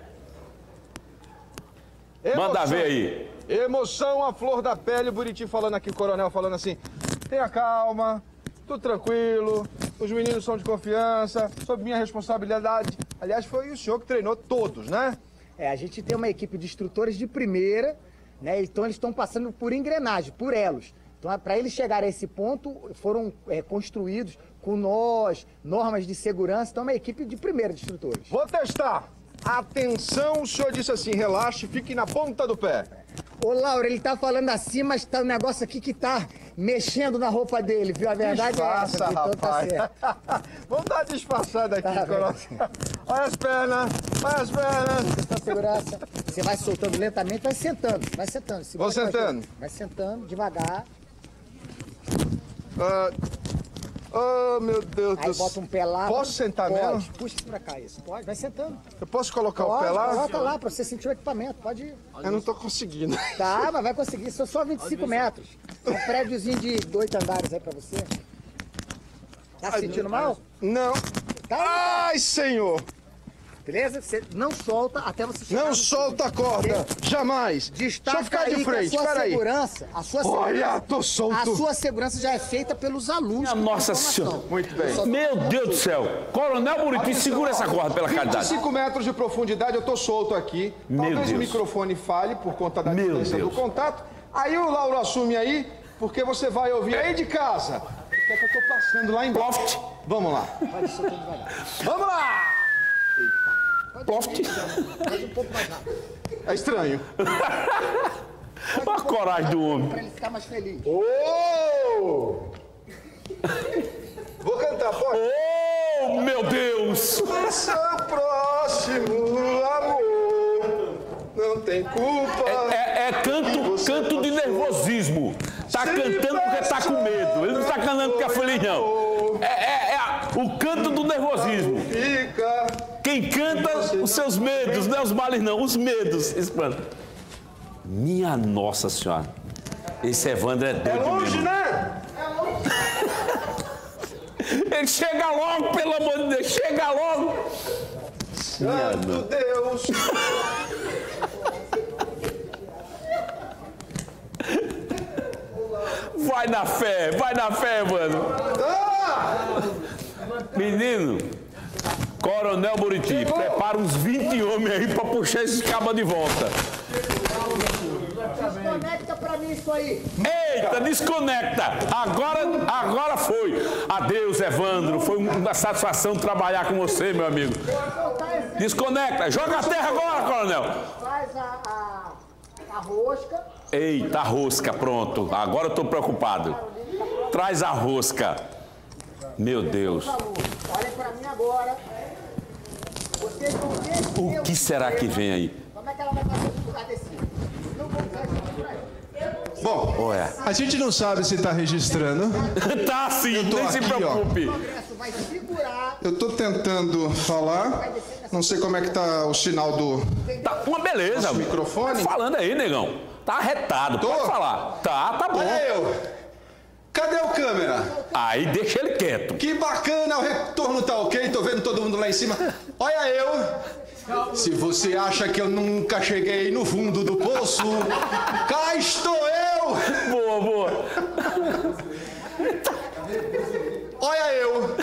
Manda ver aí. Emoção à flor da pele, o Buriti falando aqui, o coronel falando assim, tenha calma, tudo tranquilo, os meninos são de confiança, sob minha responsabilidade. Aliás, foi o senhor que treinou todos, né? A gente tem uma equipe de instrutores de primeira, né? Então eles estão passando por engrenagem, por elos. Então, para eles chegarem a esse ponto, foram construídos com normas de segurança. Então, é uma equipe de primeira de instrutores. Vou testar. Atenção, o senhor disse assim, relaxe, fique na ponta do pé. Ô, Laura, ele tá falando assim, mas tá um negócio aqui que tá mexendo na roupa dele, viu? A verdade disfarça, é essa, então rapaz. Tá certo. Vamos dar uma disfarçada aqui, coronel. Olha as pernas, olha as pernas. Segurança. Você vai soltando lentamente, vai sentando, vai sentando. Vou sentando. Vai sentando, devagar. Oh, meu Deus do céu. Aí bota um pé lá. Posso sentar pode. mesmo? Puxa isso pra cá, isso. Pode, vai sentando. Eu posso colocar pode, o pé lá? Coloca lá pra você sentir o equipamento, pode ir. Eu não tô conseguindo. Tá, mas vai conseguir, são só 25 metros. Um prédiozinho de 8 andares aí pra você. Tá se sentindo mal? Não. Tá. Ai, senhor. Beleza? Você não solta até você chegar. Não solta a corda, jamais. Destaca. Deixa eu ficar de frente, peraí. Olha, tô solto. A sua segurança já é feita pelos alunos. Nossa Senhora. Muito bem. Meu Deus do céu. Coronel Buriti, segura essa corda pela caridade. 25 metros de profundidade, eu tô solto aqui. Talvez o microfone falhe por conta da distância do contato. Aí o Lauro assume aí, porque você vai ouvir aí de casa. O que é que eu tô passando lá embaixo? Vamos lá. Vamos lá! Ploft. Faz um pouco mais rápido. É estranho. Olha a coragem do homem. Pra ele ficar mais feliz. Oh! Vou cantar, pode? Oh, meu Deus! Seu próximo amor não tem culpa. É canto de nervosismo. Tá cantando porque tá com medo. Ele não tá cantando porque é feliz, não. É o canto do nervosismo. Quem canta os seus medos, não é os males, não. Os medos espantam. Minha Nossa Senhora. Esse Evandro é doido. É longe, mesmo. né? Ele chega logo, pelo amor de Deus. Chega logo. Santo Deus. Vai na fé, Evandro. Menino, Coronel Buriti, prepara uns 20 homens aí pra puxar esses cabas de volta. Desconecta pra mim isso aí. Eita, desconecta. Agora foi. Adeus, Evandro. Foi uma satisfação trabalhar com você, meu amigo. Desconecta. Joga a terra agora, Coronel. Faz a rosca. Eita, a rosca, pronto. Agora eu tô preocupado. Traz a rosca. Meu Deus. Olha pra mim agora. Vocês vão ver. O que será que vem aí? Como é que ela vai fazer o lugar desse? Não vou usar isso pra ele. Bom, a gente não sabe se tá registrando. Tá sim, nem se preocupe. Eu tô tentando falar. Não sei como é que tá o sinal do... Tá uma beleza. Microfone. Tá falando aí, negão. Tá arretado, pode falar. Tá bom. Olha eu. Cadê o câmera? Aí deixa ele quieto. Que bacana, o retorno tá ok, tô vendo todo mundo lá em cima. Olha eu. Se você acha que eu nunca cheguei no fundo do poço, cá estou eu. Boa. Olha eu.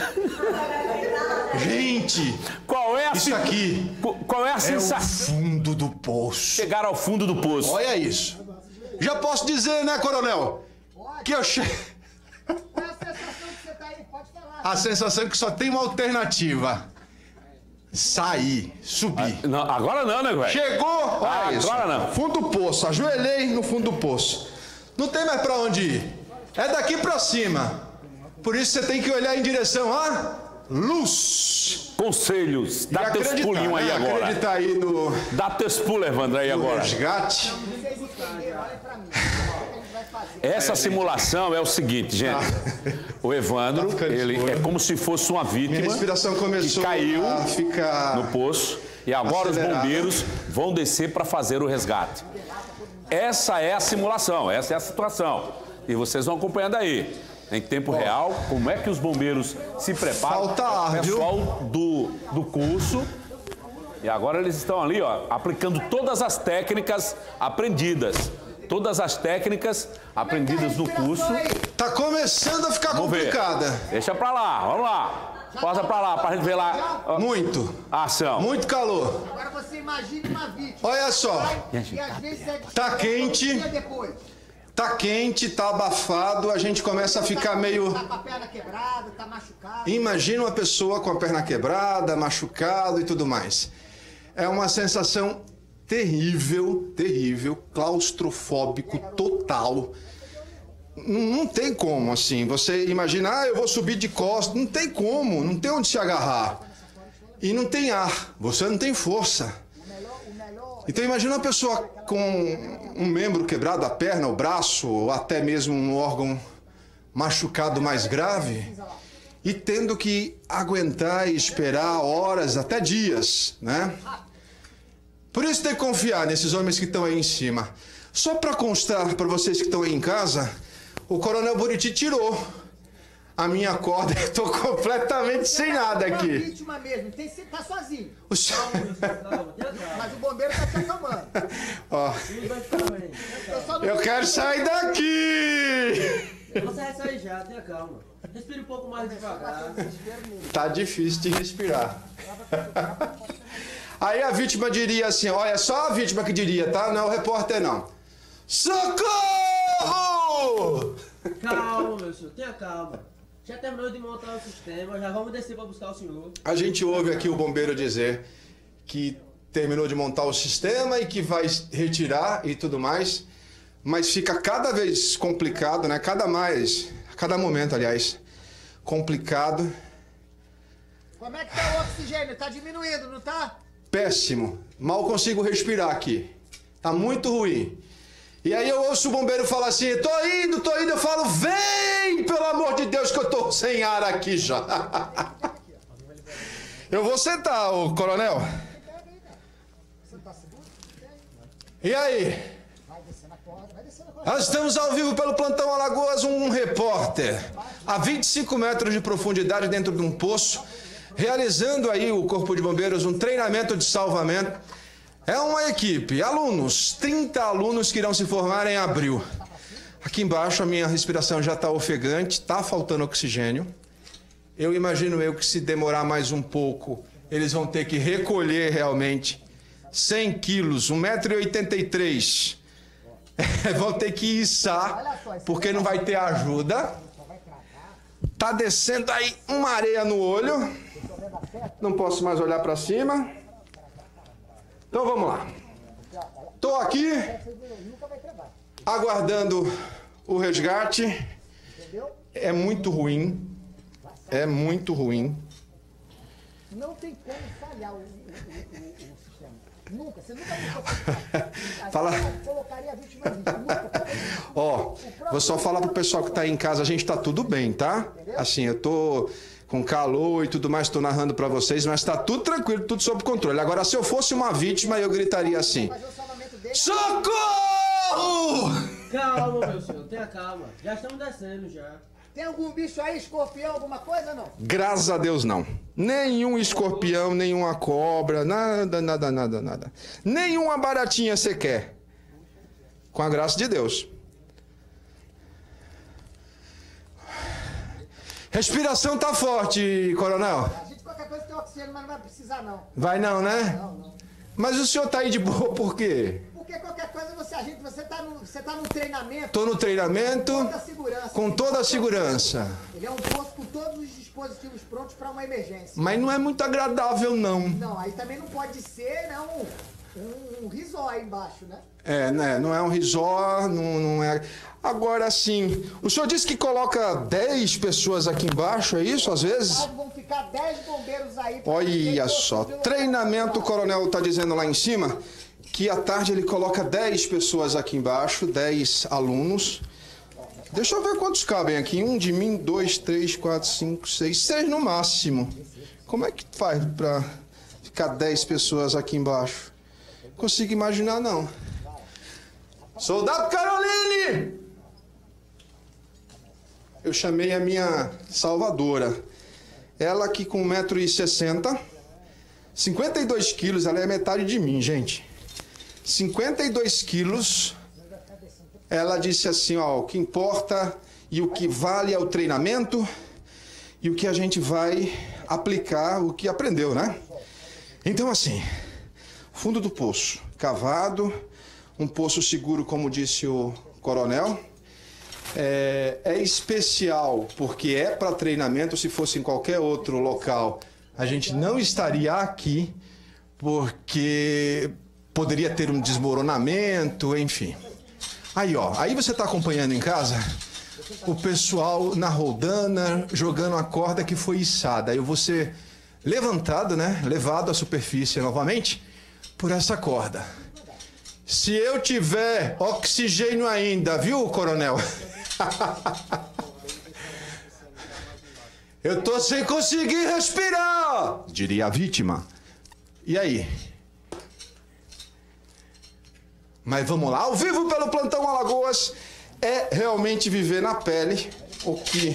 Gente, isso aqui qual é a sensação? É o fundo do poço. Chegar ao fundo do poço. Olha isso. Já posso dizer, né, Coronel? Que eu chego... Qual é a sensação que você tá aí? Pode falar. A sensação é que só tem uma alternativa. Sair, subir. Não, agora não, né, velho? Chegou! Olha isso. Agora não. Fundo do poço. Ajoelhei no fundo do poço. Não tem mais pra onde ir. É daqui pra cima. Por isso você tem que olhar em direção à luz. Conselhos. Dá teus pulinhos aí agora. Acreditar aí no... Dá teus pulos, Evandro, aí agora. Resgate. Essa simulação é o seguinte, gente. O Evandro, ele é como se fosse uma vítima. Minha respiração começou que caiu a ficar no poço e agora acelerada. Os bombeiros vão descer para fazer o resgate. Essa é a simulação, essa é a situação. E vocês vão acompanhando aí, em tempo real, como é que os bombeiros se preparam. Falta ar, o pessoal do curso. E agora eles estão ali, ó, aplicando todas as técnicas aprendidas. Todas as técnicas aprendidas no curso. Tá começando a ficar complicada. Deixa pra lá, vamos lá. Passa pra lá, pra gente ver lá. Muito. A ação. Muito calor. Agora você imagine uma vítima. Olha só. E às vezes é tá quente. Tá quente, tá abafado, a gente começa a ficar meio... Tá com a perna quebrada, tá machucado. Imagina uma pessoa com a perna quebrada, machucado e tudo mais. É uma sensação terrível, claustrofóbico total. Não tem como, assim, você imagina, eu vou subir de costas, não tem como, não tem onde se agarrar. E não tem ar, você não tem força. Então imagina uma pessoa com um membro quebrado, a perna, o braço, ou até mesmo um órgão machucado mais grave, e tendo que aguentar e esperar horas, até dias, né? Por isso tem que confiar nesses homens que estão aí em cima. Só para constar para vocês que estão aí em casa, o Coronel Buriti tirou a minha corda. Eu tô completamente sem nada aqui. Você é uma vítima mesmo, você tá sozinho. Mas o bombeiro tá te acalmando. Ó, eu quero sair daqui! Você vai sair já, tenha calma. Respire um pouco mais devagar. Tá difícil de respirar. Aí a vítima diria assim, olha, só a vítima que diria, tá? Não é o repórter, não. Socorro! Calma, meu senhor, tenha calma. Já terminou de montar o sistema, já vamos descer para buscar o senhor. A gente ouve aqui o bombeiro dizer que terminou de montar o sistema e que vai retirar e tudo mais, mas fica cada vez complicado, né? Cada momento, aliás, complicado. Como é que tá o oxigênio? Tá diminuindo, não tá? Péssimo. Mal consigo respirar aqui. Tá muito ruim. E aí eu ouço o bombeiro falar assim, tô indo. Eu falo, vem, pelo amor de Deus, que eu tô sem ar aqui já. Eu vou sentar, ô coronel. E aí? Nós estamos ao vivo pelo Plantão Alagoas, um repórter a 25 metros de profundidade dentro de um poço, realizando aí o Corpo de Bombeiros um treinamento de salvamento. É uma equipe, alunos, 30 alunos que irão se formar em abril. Aqui embaixo a minha respiração já está ofegante, está faltando oxigênio. Eu imagino que se demorar mais um pouco, eles vão ter que recolher realmente 100 quilos, 1,83 m. Vão ter que içar, porque não vai ter ajuda. Tá descendo aí uma areia no olho. Não posso mais olhar para cima. Então vamos lá. Tô aqui aguardando o resgate. É muito ruim. É muito ruim. Não tem como falhar o sistema. Nunca. Você nunca Fala. colocaria a vítima. Ó, vou só falar pro pessoal que tá aí em casa, a gente tá tudo bem, tá? Assim, eu tô com calor e tudo mais, tô narrando pra vocês, mas tá tudo tranquilo, tudo sob controle. Agora, se eu fosse uma vítima, eu gritaria assim: socorro! Calma, meu senhor, tenha calma. Já estamos descendo já. Tem algum bicho aí, escorpião, alguma coisa, não? Graças a Deus, não. Nenhum escorpião, nenhuma cobra, nada. Nenhuma baratinha sequer. Com a graça de Deus. Respiração tá forte, coronel. A gente qualquer coisa tem oxigênio, mas não vai precisar, não. Vai não, né? Não. Mas o senhor tá aí de boa por quê? Porque qualquer coisa você tá no treinamento. Tô no treinamento. Com toda a segurança. Com toda a segurança. Ele é um posto com todos os dispositivos prontos para uma emergência. Mas não é muito agradável, não. Não, aí também não pode ser, né, um resort aí embaixo, né? É, né? Não é um resort, não é... Agora, sim, o senhor disse que coloca 10 pessoas aqui embaixo, é isso, às vezes? Vão ficar 10 bombeiros aí. Olha só, treinamento, o coronel está dizendo lá em cima, que à tarde ele coloca 10 pessoas aqui embaixo, 10 alunos. Deixa eu ver quantos cabem aqui. Um de mim, 2, 3, 4, 5, 6, 6 no máximo. Como é que faz para ficar 10 pessoas aqui embaixo? Não consigo imaginar, não. Soldado Caroline! Eu chamei a minha salvadora. Ela aqui com 1,60 m, 52 quilos, ela é metade de mim, gente. 52 quilos. Ela disse assim, ó, o que importa e o que vale é o treinamento e o que a gente vai aplicar, o que aprendeu, né? Então, assim, fundo do poço, cavado, um poço seguro, como disse o coronel. É especial porque é para treinamento. Se fosse em qualquer outro local, a gente não estaria aqui, porque poderia ter um desmoronamento, enfim. Aí, ó, aí você está acompanhando em casa o pessoal na roldana jogando a corda que foi içada. Aí eu vou ser levantado, né, levado à superfície novamente por essa corda. Se eu tiver oxigênio ainda, viu, coronel? Eu tô sem conseguir respirar, diria a vítima. E aí? Mas vamos lá, ao vivo pelo Plantão Alagoas, é realmente viver na pele o que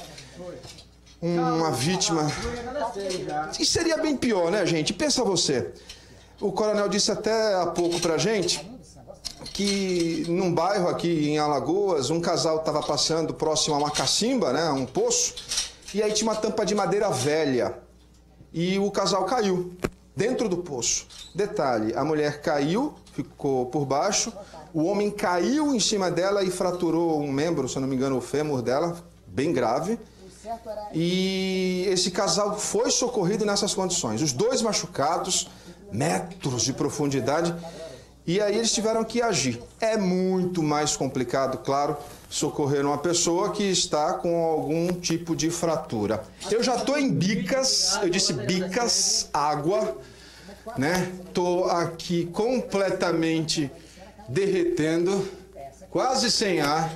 uma vítima... E seria bem pior, né, gente? Pensa você. O coronel disse até há pouco pra gente que num bairro aqui em Alagoas, um casal estava passando próximo a uma cacimba, né, um poço, e aí tinha uma tampa de madeira velha. E o casal caiu dentro do poço. Detalhe, a mulher caiu, ficou por baixo, o homem caiu em cima dela e fraturou um membro, se eu não me engano, o fêmur dela, bem grave. E esse casal foi socorrido nessas condições. Os dois machucados, metros de profundidade, e aí eles tiveram que agir. É muito mais complicado, claro, socorrer uma pessoa que está com algum tipo de fratura. Eu já estou em bicas, eu disse bicas, água, né? Estou aqui completamente derretendo, quase sem ar.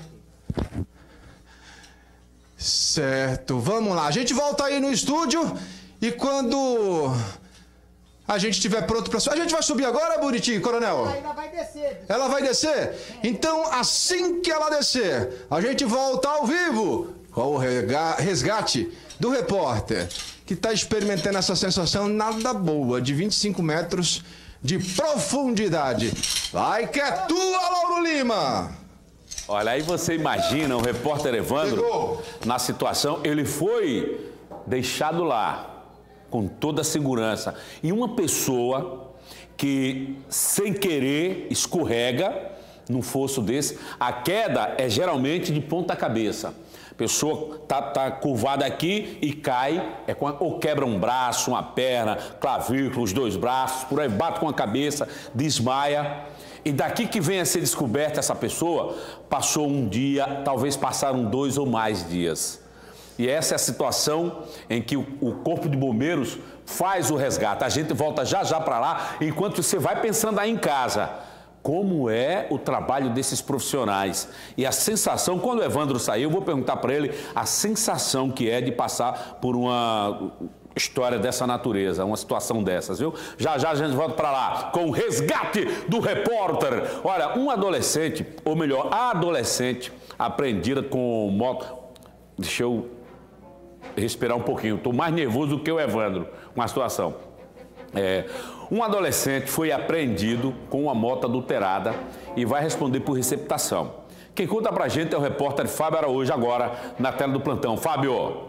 Certo, vamos lá. A gente volta aí no estúdio e quando a gente estiver pronto para subir... A gente vai subir agora, Buriti, coronel? Ela vai descer. Ela vai descer? Então, assim que ela descer, a gente volta ao vivo com o resgate do repórter, que está experimentando essa sensação nada boa de 25 metros de profundidade. Vai que é tua, Lauro Lima! Olha, aí você imagina o repórter Evandro na situação, ele foi deixado lá com toda a segurança. E uma pessoa que, sem querer, escorrega num fosso desse, a queda é geralmente de ponta cabeça. A pessoa tá curvada aqui e cai, ou quebra um braço, uma perna, clavícula, os dois braços, por aí bate com a cabeça, desmaia. E daqui que vem a ser descoberta essa pessoa, passou um dia, talvez passaram 2 ou mais dias. E essa é a situação em que o Corpo de Bombeiros faz o resgate. A gente volta já já para lá, enquanto você vai pensando aí em casa. Como é o trabalho desses profissionais? E a sensação, quando o Evandro saiu, eu vou perguntar para ele a sensação que é de passar por uma história dessa natureza, uma situação dessas, viu? Já já a gente volta para lá com o resgate do repórter. Olha, um adolescente, ou melhor, a adolescente apreendida com moto... Deixa eu respirar um pouquinho, estou mais nervoso do que o Evandro com a situação. Um adolescente foi apreendido com uma moto adulterada e vai responder por receptação. Quem conta pra gente é o repórter Fábio Araújo, agora na tela do plantão. Fábio.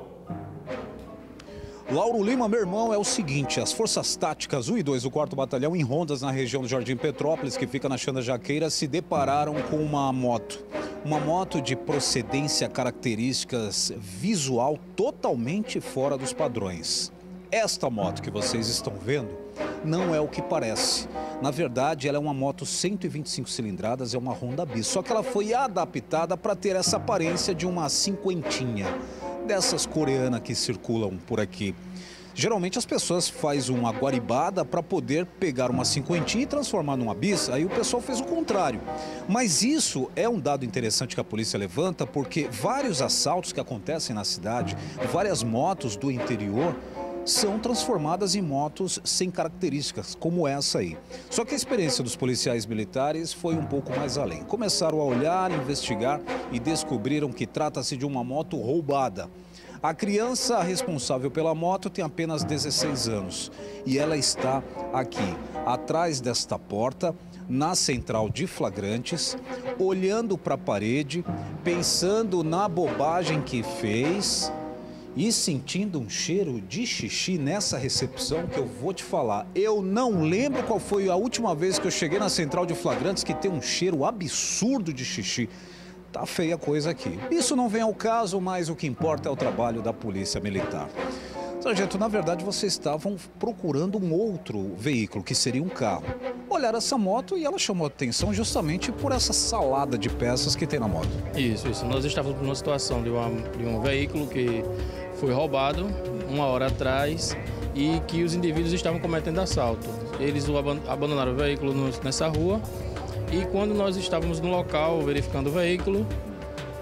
Lauro Lima, meu irmão, é o seguinte, as forças táticas 1 e 2 do 4º Batalhão em rondas na região do Jardim Petrópolis, que fica na Xanda Jaqueira, se depararam com uma moto. Uma moto de procedência, características visual totalmente fora dos padrões. Esta moto que vocês estão vendo não é o que parece. Na verdade, ela é uma moto 125 cilindradas, é uma Honda Bis, só que ela foi adaptada para ter essa aparência de uma cinquentinha, dessas coreanas que circulam por aqui. Geralmente as pessoas fazem uma guaribada para poder pegar uma cinquentinha e transformar numa bis, aí o pessoal fez o contrário. Mas isso é um dado interessante que a polícia levanta, porque vários assaltos que acontecem na cidade, várias motos do interior, são transformadas em motos sem características, como essa aí. Só que a experiência dos policiais militares foi um pouco mais além. Começaram a olhar, investigar e descobriram que trata-se de uma moto roubada. A criança responsável pela moto tem apenas 16 anos e ela está aqui, atrás desta porta, na central de flagrantes, olhando para a parede, pensando na bobagem que fez e sentindo um cheiro de xixi nessa recepção que eu vou te falar. Eu não lembro qual foi a última vez que eu cheguei na central de flagrantes que tem um cheiro absurdo de xixi. Tá feia a coisa aqui. Isso não vem ao caso, mas o que importa é o trabalho da Polícia Militar. Sargento, na verdade vocês estavam procurando um outro veículo, que seria um carro. Olharam essa moto e ela chamou a atenção justamente por essa salada de peças que tem na moto. Isso. Nós estávamos numa situação de um veículo que foi roubado 1 hora atrás e que os indivíduos estavam cometendo assalto. Eles abandonaram o veículo nessa rua e quando nós estávamos no local verificando o veículo,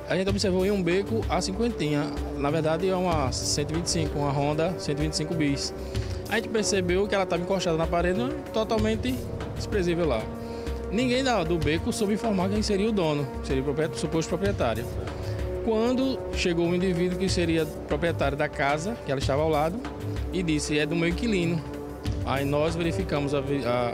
a gente observou em um beco a cinquentinha. Na verdade, é uma 125, uma Honda 125 bis. A gente percebeu que ela estava encostada na parede, totalmente desprezível lá. Ninguém do beco soube informar quem seria o dono, seria o suposto proprietário. Quando chegou um indivíduo que seria proprietário da casa, que ela estava ao lado, e disse, é do meu inquilino. Aí nós verificamos a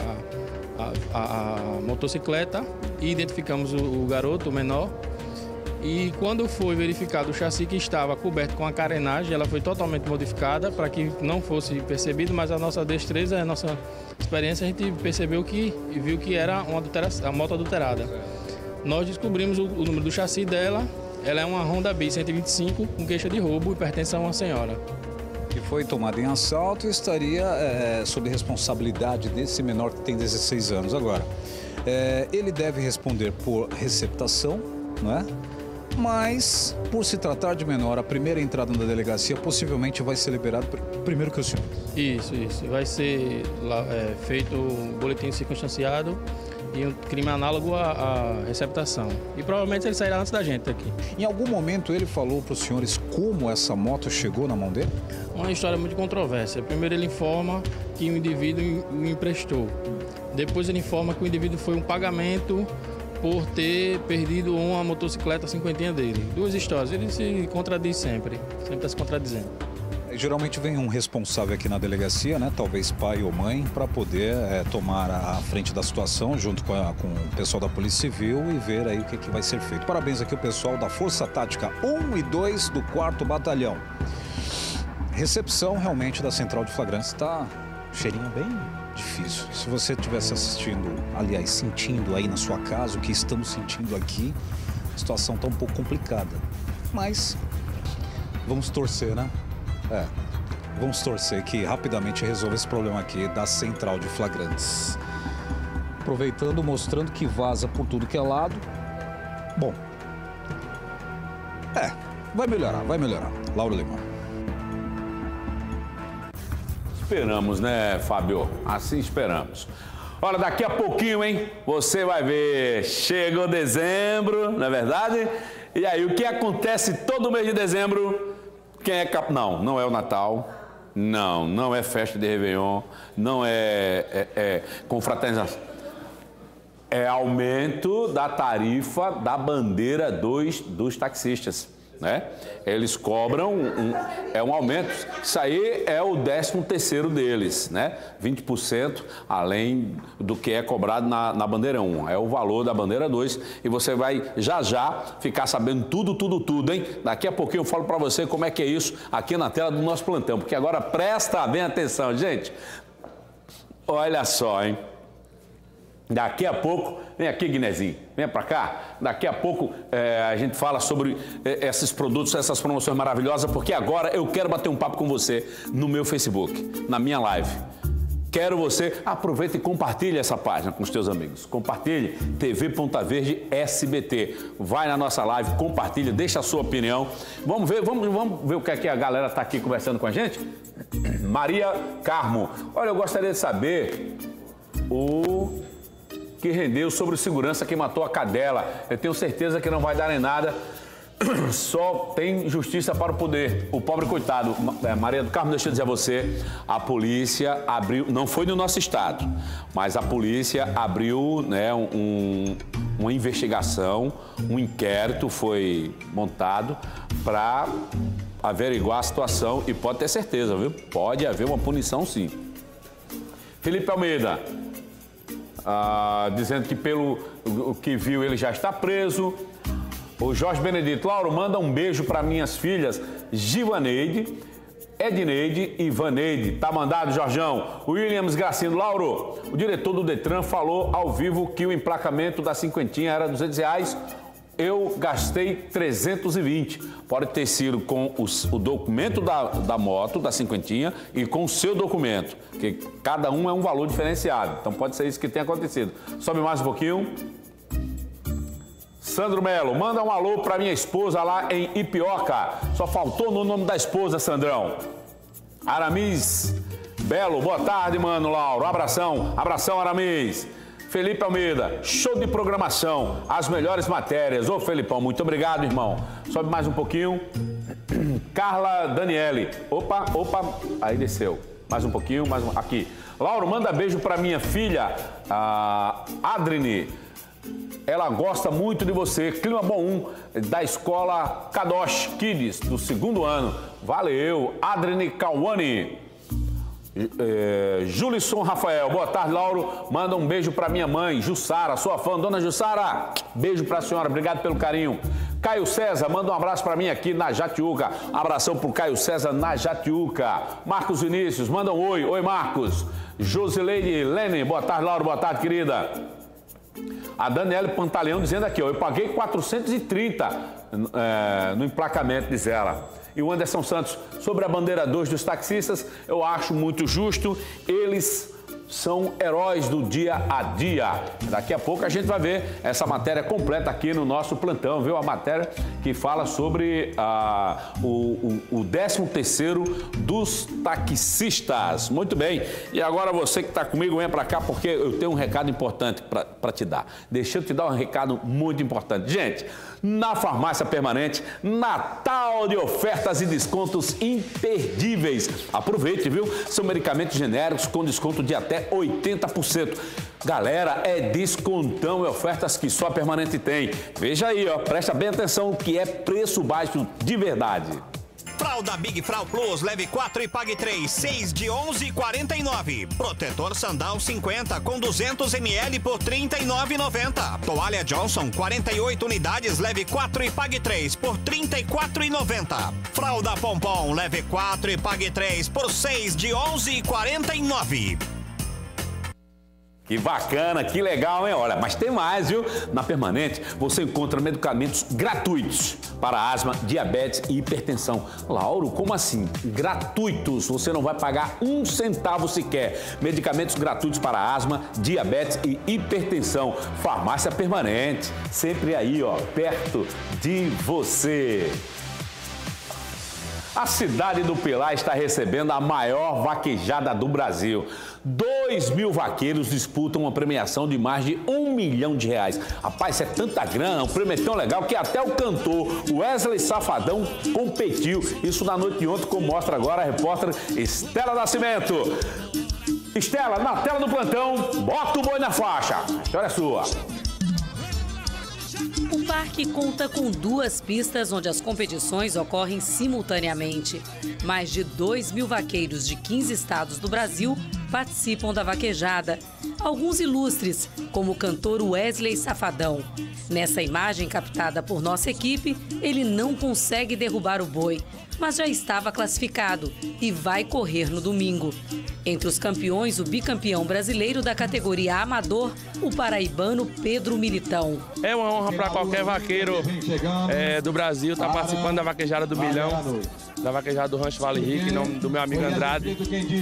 motocicleta e identificamos o garoto, o menor. E quando foi verificado o chassi que estava coberto com a carenagem, ela foi totalmente modificada para que não fosse percebido, mas a nossa destreza, a nossa experiência, a gente percebeu e viu que era uma moto adulterada. Nós descobrimos o número do chassi dela, ela é uma Honda Bis 125 com queixa de roubo e pertence a uma senhora. Que foi tomada em assalto e estaria sob responsabilidade desse menor que tem 16 anos agora. Ele deve responder por receptação, não é? Mas, por se tratar de menor, a primeira entrada na delegacia possivelmente vai ser liberado primeiro que o senhor. Isso. Vai ser feito um boletim circunstanciado e um crime análogo à receptação. E provavelmente ele sairá antes da gente aqui. Em algum momento ele falou para os senhores como essa moto chegou na mão dele? Uma história muito controversa. Primeiro ele informa que o indivíduo o emprestou. Depois ele informa que o indivíduo foi um pagamento por ter perdido uma motocicleta cinquentinha dele. Duas histórias, ele se contradiz sempre está se contradizendo. Geralmente vem um responsável aqui na delegacia, né? Talvez pai ou mãe, para poder tomar a frente da situação junto com o pessoal da Polícia Civil e ver aí o que vai ser feito. Parabéns aqui ao pessoal da Força Tática 1 e 2 do 4º Batalhão. Recepção realmente da Central de Flagrantes está cheirinho bem difícil. Se você estivesse assistindo, aliás, sentindo aí na sua casa o que estamos sentindo aqui, a situação está um pouco complicada. Mas vamos torcer, né? Vamos torcer que rapidamente resolva esse problema aqui da Central de Flagrantes. Aproveitando, mostrando que vaza por tudo que é lado. Bom, vai melhorar. Lauro Lima. Esperamos, né, Fábio? Assim esperamos. Olha, daqui a pouquinho, hein? Você vai ver. Chegou dezembro, não é verdade? E aí, o que acontece todo mês de dezembro? Quem é Não é o Natal. Não é festa de Réveillon. Não é confraternização. É aumento da tarifa da bandeira dos taxistas. Né? Eles cobram um aumento, isso aí é o 13º deles, né? 20% além do que é cobrado na bandeira 1, é o valor da bandeira 2 e você vai já ficar sabendo tudo, hein? Daqui a pouquinho eu falo para você como é que é isso aqui na tela do nosso plantão, porque agora presta bem atenção, gente. Olha só, hein? Daqui a pouco, vem aqui, Guinezinho, vem pra cá. Daqui a pouco a gente fala sobre esses produtos, essas promoções maravilhosas, porque agora eu quero bater um papo com você no meu Facebook, na minha live. Quero você, aproveita e compartilha essa página com os teus amigos. Compartilhe TV Ponta Verde SBT. Vai na nossa live, compartilha, deixa a sua opinião. Vamos ver o que é que a galera tá aqui conversando com a gente? Maria Carmo, olha, eu gostaria de saber o que rendeu sobre o segurança que matou a cadela. Eu tenho certeza que não vai dar em nada. Só tem justiça para o poder. O pobre coitado. Maria do Carmo, deixa eu dizer a você, a polícia abriu, não foi no nosso estado, mas a polícia abriu, né, uma investigação, um inquérito foi montado para averiguar a situação e pode ter certeza, viu? Pode haver uma punição, sim. Felipe Almeida, dizendo que pelo que viu ele já está preso. O Jorge Benedito, Lauro, manda um beijo para minhas filhas Givaneide, Edneide e Vaneide. Tá mandado, Jorjão. Williams Gracino, Lauro, o diretor do Detran falou ao vivo que o emplacamento da cinquentinha era R$200. Eu gastei 320. Pode ter sido com o documento da moto, da cinquentinha, e com o seu documento, que cada um é um valor diferenciado. Então pode ser isso que tenha acontecido. Sobe mais um pouquinho. Sandro Melo, manda um alô para minha esposa lá em Ipioca. Só faltou no nome da esposa, Sandrão. Aramis Belo, boa tarde, mano, Lauro. Abração, Aramis. Felipe Almeida, show de programação, as melhores matérias. Ô, Felipão, muito obrigado, irmão. Sobe mais um pouquinho. Carla Daniele. Opa, aí desceu. Mais um pouquinho, aqui. Lauro, manda beijo pra minha filha, a Adrine. Ela gosta muito de você. Clima Bom 1, da escola Kadosh Kids, do 2º ano. Valeu. Adrine Cauani. Julisson Rafael, boa tarde, Lauro. Manda um beijo pra minha mãe, Jussara, sua fã. Dona Jussara, beijo pra senhora, obrigado pelo carinho. Caio César, manda um abraço pra mim aqui na Jatiuca. Abração pro Caio César na Jatiuca. Marcos Vinícius, manda um oi. Oi, Marcos. Josileide Lene, boa tarde, Lauro, boa tarde, querida. A Daniela Pantaleão dizendo aqui, ó, eu paguei 430 no emplacamento, diz ela. E o Anderson Santos, sobre a bandeira 2 dos taxistas, eu acho muito justo, eles são heróis do dia a dia. Daqui a pouco a gente vai ver essa matéria completa aqui no nosso plantão, viu? A matéria que fala sobre o 13º dos taxistas. Muito bem. E agora você que está comigo, vem para cá porque eu tenho um recado importante para te dar. Deixa eu te dar um recado muito importante. Gente, na Farmácia Permanente, Natal de ofertas e descontos imperdíveis. Aproveite, viu? São medicamentos genéricos com desconto de até 80%. Galera, é descontão e ofertas que só a Permanente tem. Veja aí, ó, presta bem atenção o que é preço baixo de verdade. Fralda Big Frau Plus, leve 4 e pague 3, 6 de 11,49. Protetor Sandal 50 com 200 ml por 39,90. Toalha Johnson 48 unidades, leve 4 e pague 3 por 34,90. Fralda Pompom, leve 4 e pague 3 por 6 de 11,49. Que bacana, que legal, hein? Olha, mas tem mais, viu? Na Permanente, você encontra medicamentos gratuitos para asma, diabetes e hipertensão. Lauro, como assim? Gratuitos. Você não vai pagar um centavo sequer. Medicamentos gratuitos para asma, diabetes e hipertensão. Farmácia Permanente, sempre aí, ó, perto de você. A cidade do Pilar está recebendo a maior vaquejada do Brasil. 2.000 vaqueiros disputam uma premiação de mais de R$1 milhão. Rapaz, isso é tanta grana, um prêmio é tão legal que até o cantor Wesley Safadão competiu. Isso na noite de ontem, como mostra agora a repórter Estela Nascimento. Estela, na tela do plantão, bota o boi na faixa. A história é sua. O parque conta com 2 pistas onde as competições ocorrem simultaneamente. Mais de 2.000 vaqueiros de 15 estados do Brasil participam da vaquejada. Alguns ilustres, como o cantor Wesley Safadão. Nessa imagem captada por nossa equipe, ele não consegue derrubar o boi, mas já estava classificado e vai correr no domingo. Entre os campeões, o bicampeão brasileiro da categoria amador, o paraibano Pedro Militão. É uma honra para qualquer vaqueiro do Brasil estar participando da vaquejada do milhão, da vaquejada do Rancho Vale Rico, em nome do meu amigo Andrade.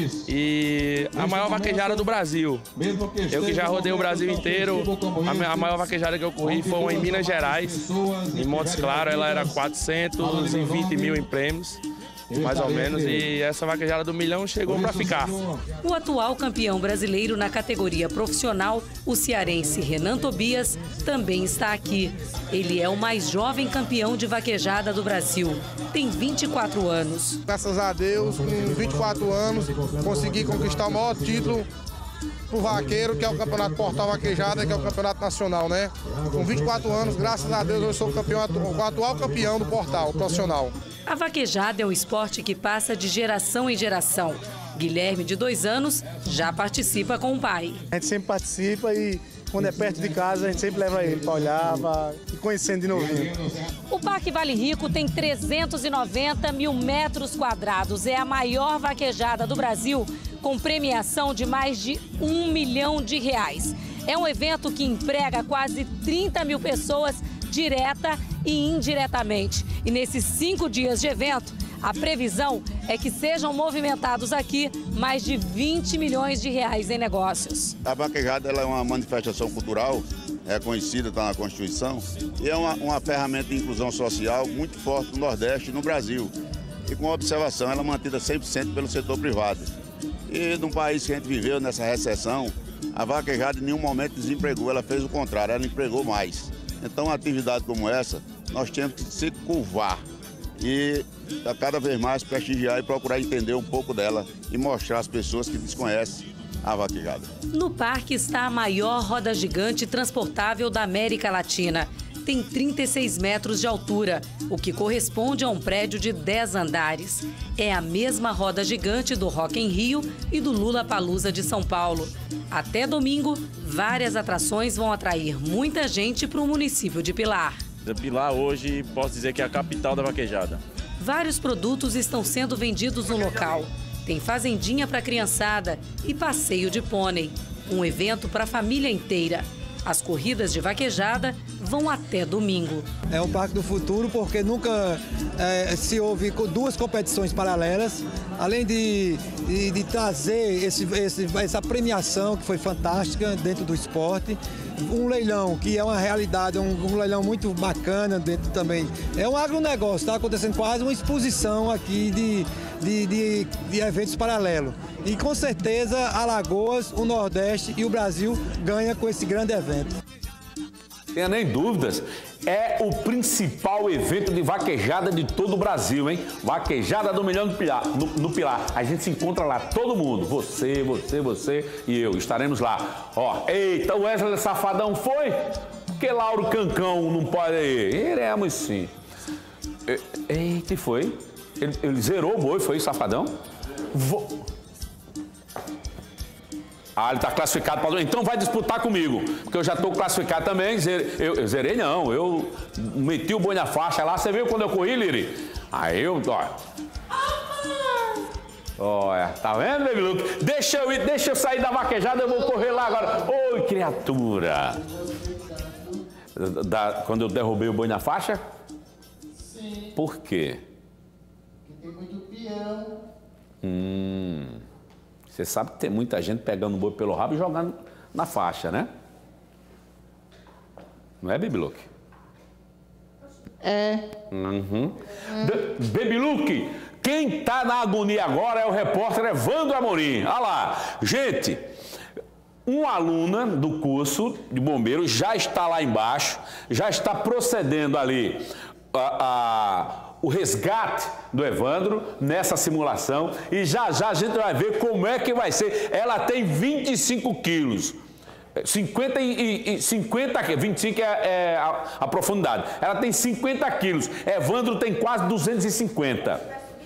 E a maior vaquejada do Brasil. Eu que já rodei o Brasil inteiro, a maior vaquejada que eu corri foi uma em Minas Gerais, em Montes Claros. Ela era 420 mil em prêmios, mais ou menos, e essa vaquejada do milhão chegou para ficar. O atual campeão brasileiro na categoria profissional, o cearense Renan Tobias, também está aqui. Ele é o mais jovem campeão de vaquejada do Brasil. Tem 24 anos. Graças a Deus, com 24 anos, consegui conquistar o maior título pro vaqueiro, que é o Campeonato Portal Vaquejada, que é o Campeonato Nacional, né? Com 24 anos, graças a Deus, eu sou o atual campeão do Portal profissional. A vaquejada é um esporte que passa de geração em geração. Guilherme, de 2 anos, já participa com o pai. A gente sempre participa e quando é perto de casa, a gente sempre leva ele para olhar, para ir conhecendo de novinho. O Parque Vale Rico tem 390 mil metros quadrados. É a maior vaquejada do Brasil, com premiação de mais de R$1 milhão. É um evento que emprega quase 30 mil pessoas direta e indiretamente. E nesses 5 dias de evento, a previsão é que sejam movimentados aqui mais de R$20 milhões em negócios. A vaquejada ela é uma manifestação cultural, é conhecida, está na Constituição, e é uma ferramenta de inclusão social muito forte no Nordeste e no Brasil. E com observação, ela é mantida 100% pelo setor privado. E num país que a gente viveu nessa recessão, A vaquejada em nenhum momento desempregou, ela fez o contrário, ela empregou mais. Então, uma atividade como essa, nós temos que se curvar e cada vez mais prestigiar e procurar entender um pouco dela e mostrar às pessoas que desconhecem a vaquejada. No parque está a maior roda gigante transportável da América Latina. Tem 36 metros de altura, o que corresponde a um prédio de 10 andares. É a mesma roda gigante do Rock in Rio e do Lollapalooza de São Paulo. Até domingo, várias atrações vão atrair muita gente para o município de Pilar. Pilar hoje posso dizer que é a capital da vaquejada. Vários produtos estão sendo vendidos no local. Tem fazendinha para criançada e passeio de pônei. Um evento para a família inteira. As corridas de vaquejada vão até domingo. É um Parque do Futuro porque nunca se houve duas competições paralelas, além de trazer essa premiação que foi fantástica dentro do esporte. Um leilão que é uma realidade, um leilão muito bacana dentro também. É um agronegócio, está acontecendo quase uma exposição aqui de eventos paralelos. E com certeza Alagoas, o Nordeste e o Brasil ganham com esse grande evento. Tenha nem dúvidas, é o principal evento de vaquejada de todo o Brasil, hein? Vaquejada do Milhão no Pilar. A gente se encontra lá, todo mundo. Você e eu. Estaremos lá. Ó, eita, o Wesley Safadão foi? Por que Lauro Cancão não pode ir? Iremos sim. Eita, foi? Ele zerou o boi, foi Safadão? Ah, ele está classificado para... Então vai disputar comigo, porque eu já estou classificado também. Eu zerei não, eu meti o boi na faixa lá. Você viu quando eu corri, Liri? Aí eu... Olha, tá vendo, Baby Luke? Deixa eu sair da vaquejada, eu vou correr lá agora. Oi, criatura. Quando eu derrubei o boi na faixa? Sim. Por quê? Porque tem muito peão. Você sabe que tem muita gente pegando o boi pelo rabo e jogando na faixa, né? Não é, Baby Luke? É. Baby Luke, quem está na agonia agora é o repórter Evandro Amorim. Olha lá. Gente, uma aluna do curso de bombeiros já está lá embaixo, já está procedendo ali o resgate do Evandro nessa simulação e já a gente vai ver como é que vai ser. Ela tem 25 quilos. 50 25 é a profundidade. Ela tem 50 quilos. Evandro tem quase 250.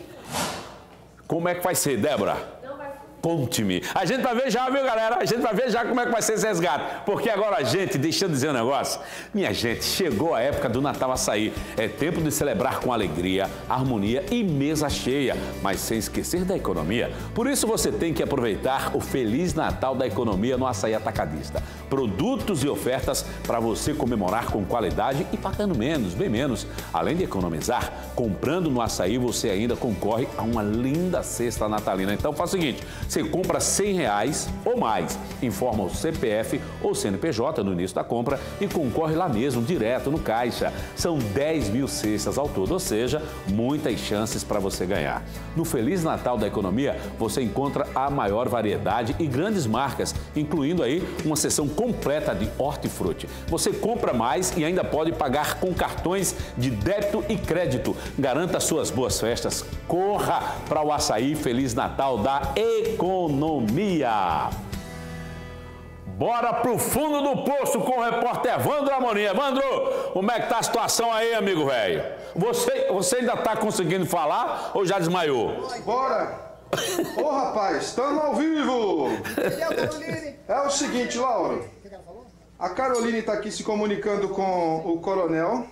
Como é que vai ser, Débora? Conte-me. A gente vai ver já, viu, galera? A gente vai ver já como é que vai ser esse resgate. Porque agora, gente, deixa eu dizer um negócio. Minha gente, chegou a época do Natal Açaí. É tempo de celebrar com alegria, harmonia e mesa cheia, mas sem esquecer da economia. Por isso você tem que aproveitar o Feliz Natal da Economia no Açaí Atacadista. Produtos e ofertas para você comemorar com qualidade e pagando menos, bem menos. Além de economizar, comprando no Açaí você ainda concorre a uma linda cesta natalina. Então faz o seguinte, você compra R$100 ou mais, informa o CPF ou CNPJ no início da compra e concorre lá mesmo, direto no caixa. São 10 mil cestas ao todo, ou seja, muitas chances para você ganhar. No Feliz Natal da Economia, você encontra a maior variedade e grandes marcas, incluindo aí uma seção completa de hortifruti. Você compra mais e ainda pode pagar com cartões de débito e crédito. Garanta suas boas festas. Corra para o Açaí Feliz Natal da Economia. Bora pro fundo do poço com o repórter Evandro Amorim. Evandro, como é que tá a situação aí, amigo velho? Você ainda tá conseguindo falar ou já desmaiou? Bora! Ô, rapaz, estamos ao vivo! É o seguinte, Lauro. A Caroline está aqui se comunicando com o coronel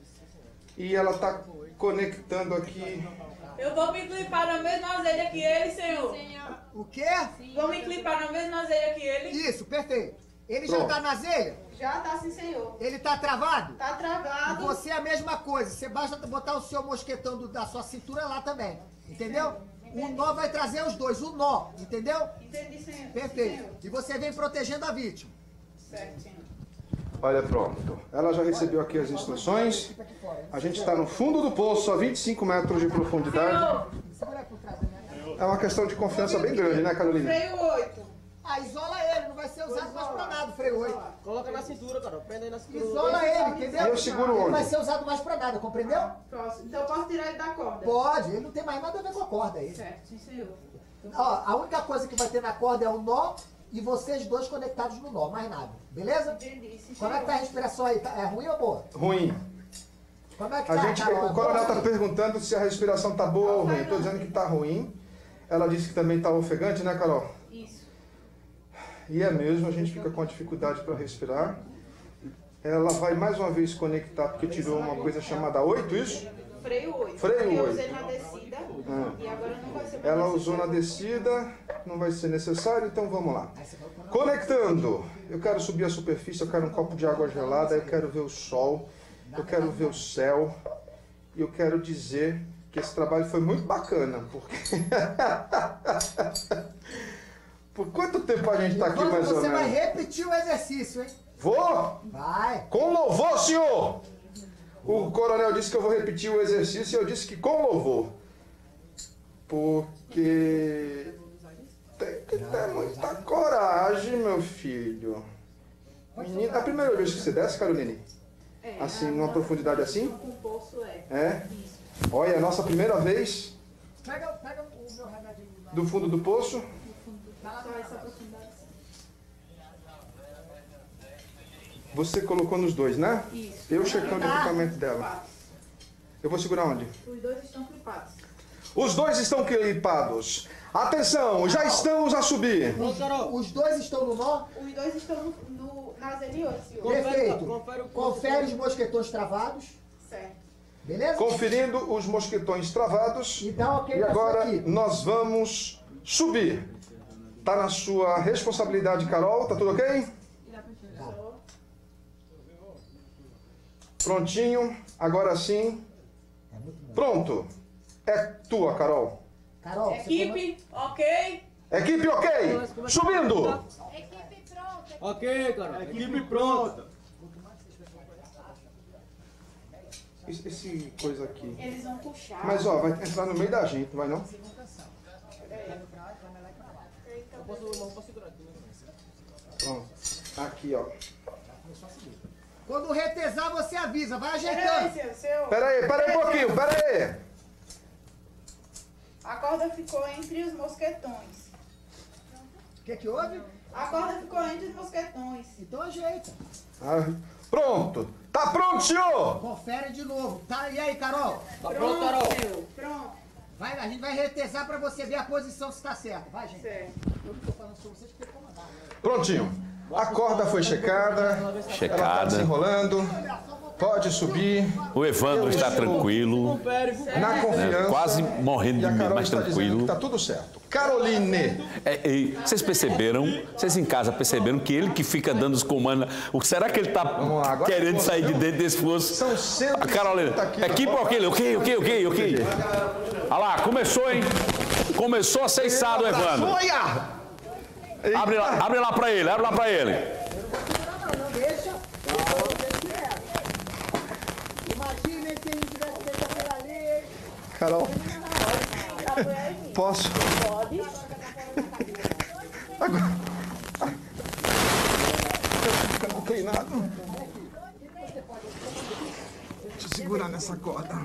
e ela está conectando aqui. Eu vou me clipar na mesma azeia que ele, senhor. O quê? Vou me clipar na mesma azeia que ele. Isso, perfeito. Ele Pronto. já tá na azeia? Já tá sim, senhor. Ele tá travado? Tá travado. E você é a mesma coisa. Você basta botar o seu mosquetão da sua cintura lá também. Entendeu? O nó vai trazer os dois, o nó, entendeu? Entendi, senhor. Perfeito. Senhor. E você vem protegendo a vítima. Certinho. Olha, pronto. Ela já recebeu aqui as instruções. A gente está no fundo do poço, a 25 metros de profundidade. É uma questão de confiança bem grande, né, Carolina? Freio 8. Ah, isola ele, não vai ser usado mais pra nada o freio 8. Coloca na cintura, cara. Prenda aí na cintura. Isola ele, entendeu? Eu seguro Ele onde? vai ser usado mais pra nada, compreendeu? Então eu posso tirar ele da corda? Pode, ele não tem mais nada a ver com a corda aí. Certo, sim, senhor. Ó, a única coisa que vai ter na corda é o nó e vocês dois conectados no nó, mais nada. Beleza? Entendi, sim, Como é que tá a respiração aí? É ruim ou boa? Ruim. Como é que A tá, gente, Carol? o coronel está perguntando se a respiração tá boa ou ruim. Estou dizendo que tá ruim. Ela disse que também tá ofegante, né, Carol? Isso. E é mesmo, a gente fica com dificuldade para respirar. Ela vai mais uma vez conectar, porque tirou uma coisa chamada 8, isso? Freio 8. Freio Porque eu 8. usei na descida e agora não vai ser mais Ela necessário. usou na descida, não vai ser necessário, então vamos lá. Conectando. Eu quero subir a superfície, eu quero um copo de água gelada, eu quero ver o sol, eu quero ver o céu. E eu quero dizer que esse trabalho foi muito bacana, porque... Por quanto tempo a gente está aqui, mais ou Você vai menos? repetir o exercício, hein? Vou? Vai. Com louvor, senhor! O coronel disse que eu vou repetir o exercício e eu disse que com louvor. Porque tem que ter muita coragem, meu filho. Menina, é a primeira vez que você desce, Caroline? Assim, numa profundidade assim? Com o bolso É? Olha, a nossa primeira vez Pega o meu remedinho. do fundo do poço. Só essa profundidade. Você colocou nos dois, né? Isso. Eu checando o equipamento dela. Eu vou segurar onde? Os dois estão clipados. Os dois estão clipados. Atenção, já estamos a subir. Os dois estão no nó? Os dois estão nas L8, senhor. Perfeito. Confere os mosquetões travados. Certo. Beleza? Conferindo os mosquetões travados. E dá ok E pra agora sua equipe. nós vamos subir. Tá na sua responsabilidade, Carol. Tá tudo ok? Prontinho. Agora sim. Pronto. É tua, Carol. Carol, Equipe, ok? Equipe ok. Subindo. Ok, cara. Equipe pronta. Esse coisa aqui. Eles vão puxar. Mas ó, vai entrar no meio da gente, não vai não? Pronto. Aqui, ó. Quando retesar, você avisa. Vai Peraí, ajeitando. seu. Pera aí um pouquinho, pera aí. A corda ficou entre os mosquetões. O que houve? A corda ficou entre os mosquetões. Então ajeita. Ah, pronto. Tá pronto, senhor? Confere de novo. Tá? E aí, Carol? Tá pronto, Carol? Pronto. Vai, a gente vai retesar pra você ver a posição se tá certa. Vai, gente. Certo. Eu não tô falando sobre vocês porque comandar. Prontinho. A corda foi checada. Ela tá desenrolando. Pode subir. O Evandro está tranquilo. Na confiança. Quase morrendo de medo, mas tranquilo. Tá tudo certo. Caroline. Vocês perceberam, vocês em casa perceberam que ele que fica dando os comandos. Será que ele está querendo sair de dentro desse fosso? São 150 A Carolina, equipe ok. Olha lá, começou, hein? Começou a ser içado o Evandro. Abre lá pra ele, Não, deixa. Imaginem que ele tivesse feito aquilo ali. Carol. Posso? Pode. Agora. Eu tô ficando inclinado. Deixa eu segurar nessa corda.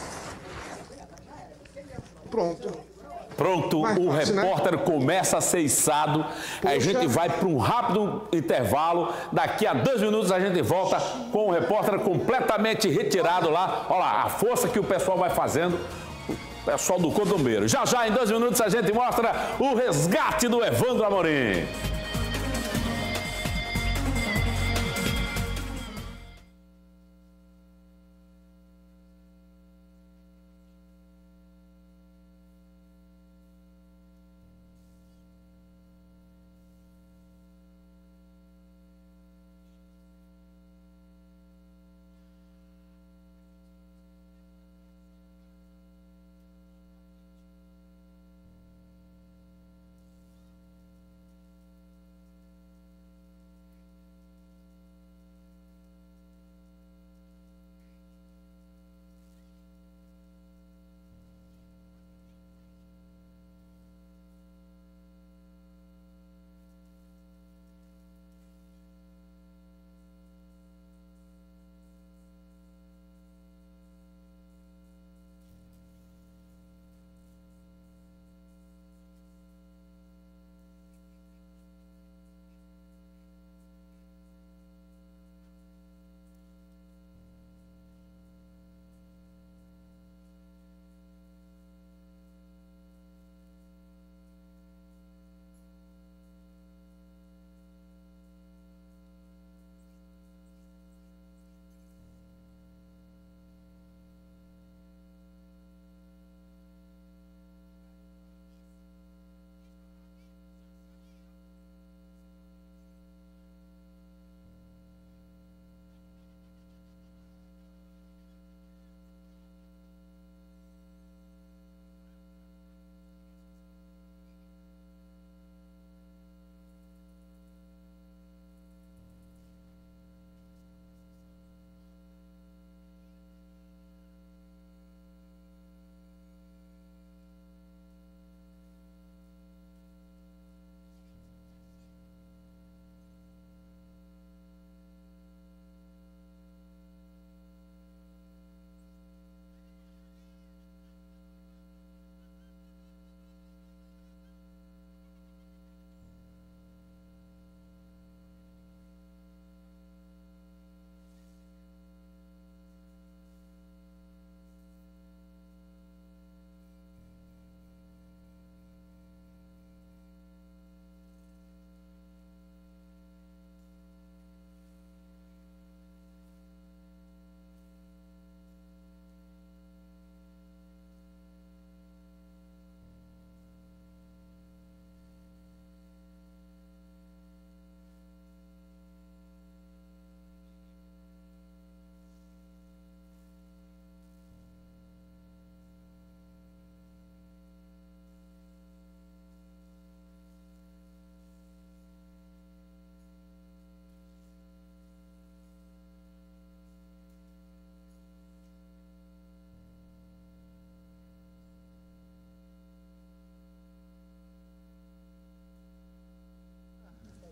Pronto, o repórter começa a ser içado. A gente vai para um rápido intervalo. Daqui a 2 minutos a gente volta com o repórter completamente retirado lá. Olha lá, a força que o pessoal vai fazendo. O pessoal do Corpo de Bombeiros. Já, em 2 minutos, a gente mostra o resgate do Evandro Amorim.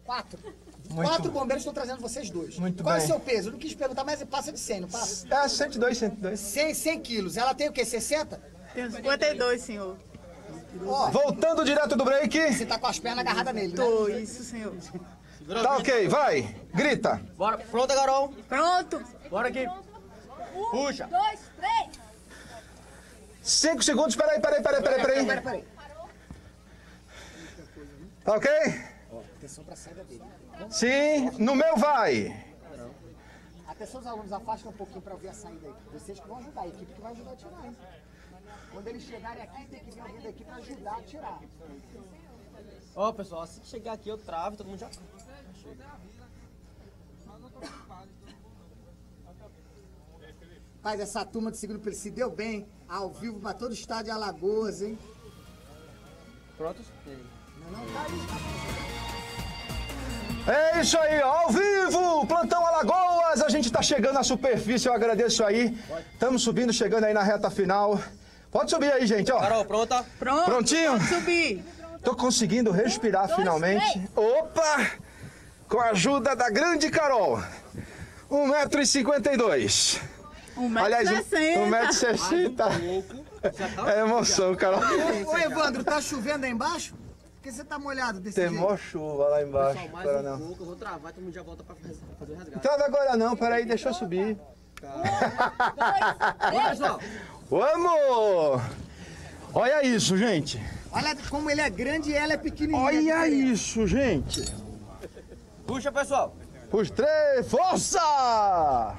4. Muito 4 bombeiros estão trazendo vocês 2. Muito Qual é bem. o seu peso? Eu não quis perguntar, mas passa de 100, não passa? É, 102, 102. 100 quilos. Ela tem o quê, 60? Tenho 52, senhor. Ó, voltando direto do break. Você tá com as pernas agarradas nele, né? Tô, isso, senhor. Tá ok, vai. Grita. Bora. Pronta, Carol? Pronto. Bora aqui. 1, Puxa. 2, 3. 5 segundos, peraí. Peraí. Tá ok? Atenção pra saída dele. Sim, no meu vai. Atenção, os alunos, afastam um pouquinho pra ver a saída aí. Vocês que vão ajudar, a equipe que vai ajudar a tirar, hein? Quando eles chegarem aqui, tem que vir alguém daqui pra ajudar a tirar. Ó, pessoal, assim que chegar aqui eu travo e todo mundo já... Mas essa turma do segundo período se deu bem, ao vivo pra todo o estádio de Alagoas, hein? Prontos? Não, tá aí. É isso aí, ao vivo, Plantão Alagoas, a gente tá chegando à superfície, eu agradeço aí. Estamos subindo, chegando aí na reta final. Pode subir aí, gente, ó. Carol, pronta? Pronto. Prontinho? Pode subir. Tô conseguindo respirar finalmente. Opa! Com a ajuda da grande Carol. 1,52 m. Aliás, 1,60 m. É emoção, Carol. Ô, Evandro, tá chovendo aí embaixo? Por que você tá molhado desse jeito? Tem mó chuva lá embaixo. Pessoal, mais agora um não. pouco, eu vou travar e todo mundo já volta pra fazer o resgate. Trava agora não, peraí, deixa eu subir. Bora, pessoal. Vamos! Olha isso, gente. Olha como ele é grande e ela é pequenininha. Olha isso, gente. Puxa, pessoal. Os 3, força!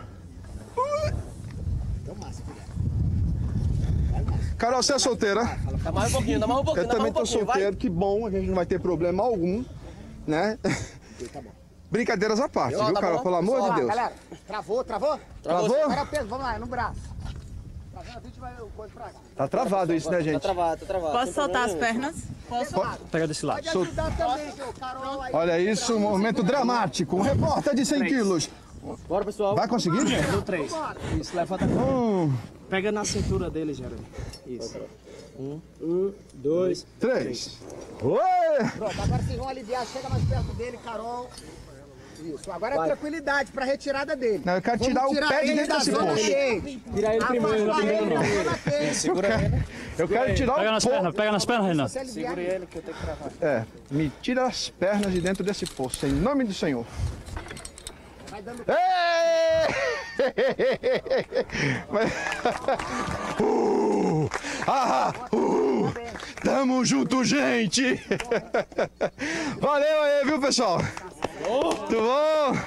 Carol, você é solteira? Dá mais um pouquinho, Eu também tô solteiro, vai. que bom, a gente não vai ter problema algum, né? Tá bom. Brincadeiras à parte, viu, tá Carol? bom? Pelo amor de Deus. Galera, travou? Travou? Agora o peso, vamos lá, no braço. Travando, a gente vai coisa pra cá. Tá travado isso, né, gente? Tá travado. Posso soltar as pernas? Posso? Pega desse lado. Pode ajudar também, Carol. Aí. Olha isso, um momento dramático. Um repórter de 100 quilos. Bora, pessoal. Vai conseguir, gente? No 3. Isso, levanta. Pega na cintura dele, Jeremy. Isso. 1, 2, 3. Oi! Pronto, agora vocês vão aliviar. Chega mais perto dele, Carol. Isso, agora é tranquilidade pra retirada dele. Não, eu quero tirar o pé de dentro desse poço. Tira ele primeiro, Segura ele. Eu quero tirar o pé. Pega nas pernas, Renan. Segura ele que eu tenho que travar. É, me tira as pernas de dentro desse poço, em nome do Senhor. Tamo junto, gente! Valeu aí, viu, pessoal? Muito bom?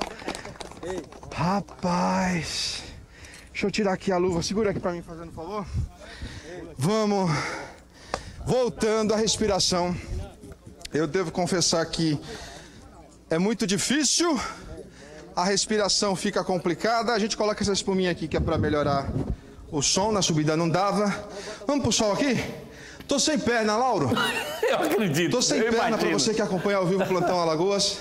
Rapaz, deixa eu tirar aqui a luva. Segura aqui pra mim, fazendo um favor. Vamos voltando à respiração. Eu devo confessar que é muito difícil. A respiração fica complicada. A gente coloca essa espuminha aqui que é para melhorar o som. Na subida não dava. Vamos pro sol aqui? Tô sem perna, Lauro. Eu acredito. Tô sem perna para você que acompanha ao vivo o Plantão Alagoas.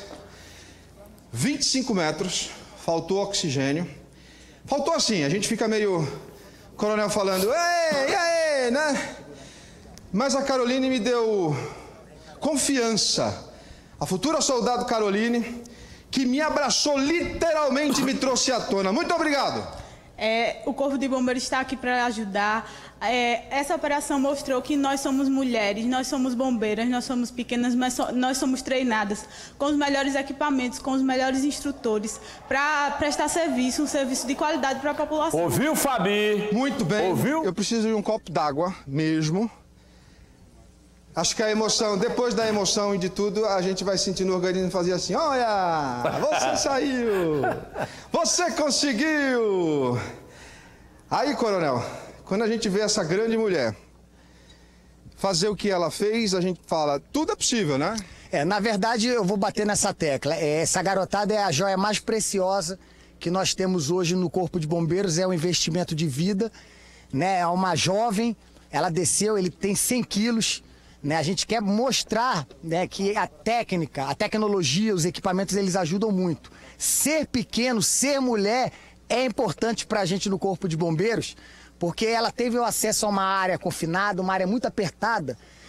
25 metros. Faltou oxigênio. Faltou assim. A gente fica meio... Coronel falando, ei, né? Mas a Caroline me deu confiança. A futura soldado Caroline, que me abraçou literalmente e me trouxe à tona. Muito obrigado. O Corpo de Bombeiros está aqui para ajudar. Essa operação mostrou que nós somos mulheres, nós somos bombeiras, nós somos pequenas, mas nós somos treinadas com os melhores equipamentos, com os melhores instrutores, para prestar serviço, um serviço de qualidade para a população. Ouviu, Fabi? Muito bem. Ouviu? Eu preciso de um copo d'água mesmo. Acho que a emoção, depois da emoção e de tudo, a gente vai sentir no organismo fazer assim, olha, você saiu, você conseguiu. Aí, coronel, quando a gente vê essa grande mulher fazer o que ela fez, a gente fala, tudo é possível, né? Na verdade, eu vou bater nessa tecla. Essa garotada é a joia mais preciosa que nós temos hoje no Corpo de Bombeiros, é um investimento de vida, né? É uma jovem, ela desceu, ele tem 100 quilos, né? A gente quer mostrar, né, que a técnica, a tecnologia, os equipamentos, eles ajudam muito. Ser pequeno, ser mulher é importante para a gente no Corpo de Bombeiros, porque ela teve o acesso a uma área confinada, uma área muito apertada,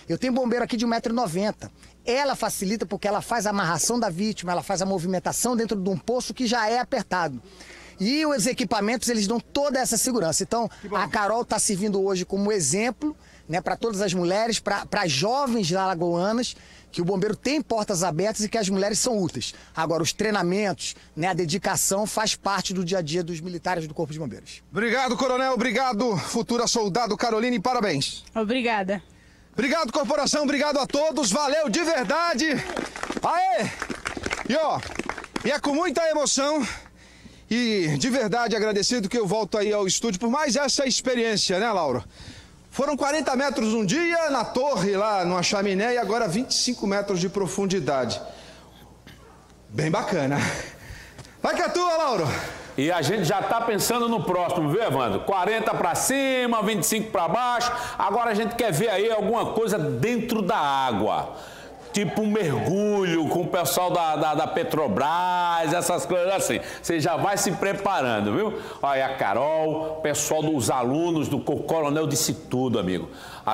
Eu tenho bombeiro aqui de 1,90 m. Ela facilita porque ela faz a amarração da vítima, ela faz a movimentação dentro de um poço que já é apertado. E os equipamentos, eles dão toda essa segurança. Então, a Carol está servindo hoje como exemplo, né, para todas as mulheres, para as jovens alagoanas, que o bombeiro tem portas abertas e que as mulheres são úteis. Agora, os treinamentos, né, a dedicação faz parte do dia a dia dos militares do Corpo de Bombeiros. Obrigado, coronel. Obrigado, futura soldado Caroline. Parabéns. Obrigada. Obrigado, corporação. Obrigado a todos. Valeu de verdade. Aê! E é com muita emoção e de verdade agradecido que eu volto aí ao estúdio por mais essa experiência, né, Laura? Foram 40 metros um dia na torre lá, numa chaminé, e agora 25 metros de profundidade. Bem bacana. Vai que é tua, Lauro. E a gente já está pensando no próximo, viu, Evandro? 40 para cima, 25 para baixo. Agora a gente quer ver aí alguma coisa dentro da água. Tipo um mergulho com o pessoal da Petrobras, essas coisas assim. Você já vai se preparando, viu? Olha, a Carol, o pessoal dos alunos do Coronel disse tudo, amigo.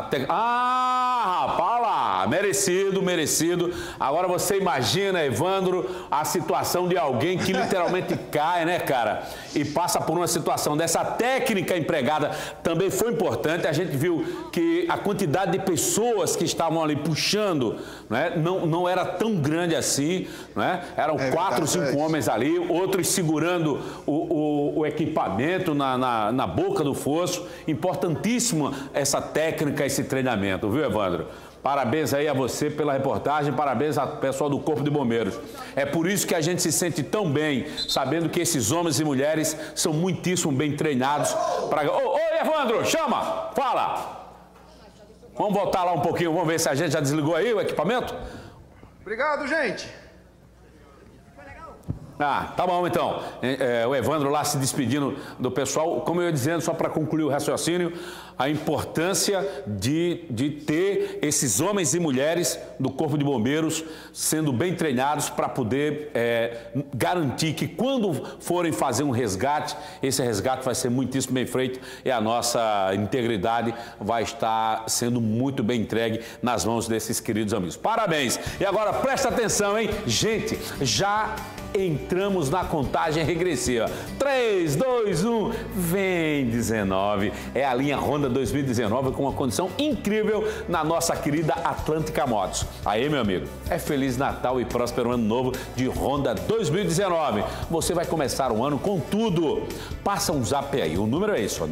Rapaz, lá, merecido, merecido. Agora você imagina, Evandro, a situação de alguém que literalmente cai, né, cara? E passa por uma situação dessa. Técnica empregada também foi importante. A gente viu que a quantidade de pessoas que estavam ali puxando, né, não era tão grande assim, né? Eram 4 ou 5 homens ali, outros segurando o equipamento na boca do fosso. Importantíssima essa técnica, esse treinamento, viu, Evandro? Parabéns aí a você pela reportagem, parabéns ao pessoal do Corpo de Bombeiros. É por isso que a gente se sente tão bem, sabendo que esses homens e mulheres são muitíssimo bem treinados. Ô, Evandro, chama, fala. Vamos voltar lá um pouquinho, vamos ver se a gente já desligou aí o equipamento? Obrigado, gente. Tá bom então. O Evandro lá se despedindo do pessoal. Como eu ia dizendo, só para concluir o raciocínio, a importância de ter esses homens e mulheres do Corpo de Bombeiros sendo bem treinados para poder garantir que quando forem fazer um resgate, esse resgate vai ser muitíssimo bem feito e a nossa integridade vai estar sendo muito bem entregue nas mãos desses queridos amigos. Parabéns! E agora presta atenção, hein? Gente, já entramos na contagem regressiva. 3, 2, 1, vem 19. É a linha Honda 2019 com uma condição incrível na nossa querida Atlântica Motos. Aí, meu amigo, é Feliz Natal e próspero Ano Novo de Honda 2019. Você vai começar o ano com tudo. Passa um zap aí, o número é esse,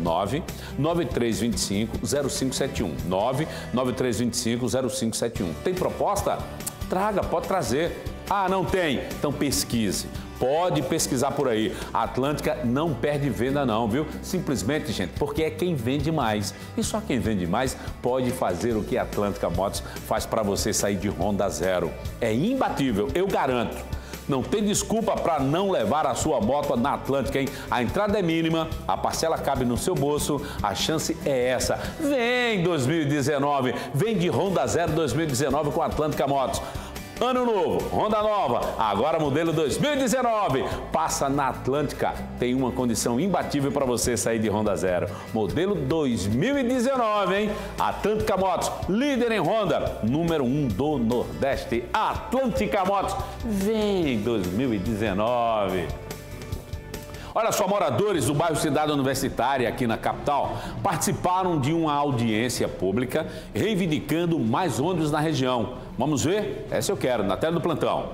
99325-0571. 99325-0571. Tem proposta? Traga, pode trazer. Não tem? Então pesquise. Pode pesquisar por aí. A Atlântica não perde venda não, viu? Simplesmente, gente, porque é quem vende mais. E só quem vende mais pode fazer o que a Atlântica Motos faz para você sair de Honda zero. É imbatível, eu garanto. Não tem desculpa para não levar a sua moto na Atlântica, hein? A entrada é mínima, a parcela cabe no seu bolso, a chance é essa. Vem 2019, vem de Honda Zero 2019 com a Atlântica Motos. Ano novo, Honda nova, agora modelo 2019. Passa na Atlântica, tem uma condição imbatível para você sair de Honda Zero. Modelo 2019, hein? Atlântica Motos, líder em Honda, número 1 do Nordeste. Atlântica Motos, vem 2019. Olha só, moradores do bairro Cidade Universitária, aqui na capital, participaram de uma audiência pública reivindicando mais ônibus na região. Vamos ver? Essa eu quero, na tela do plantão.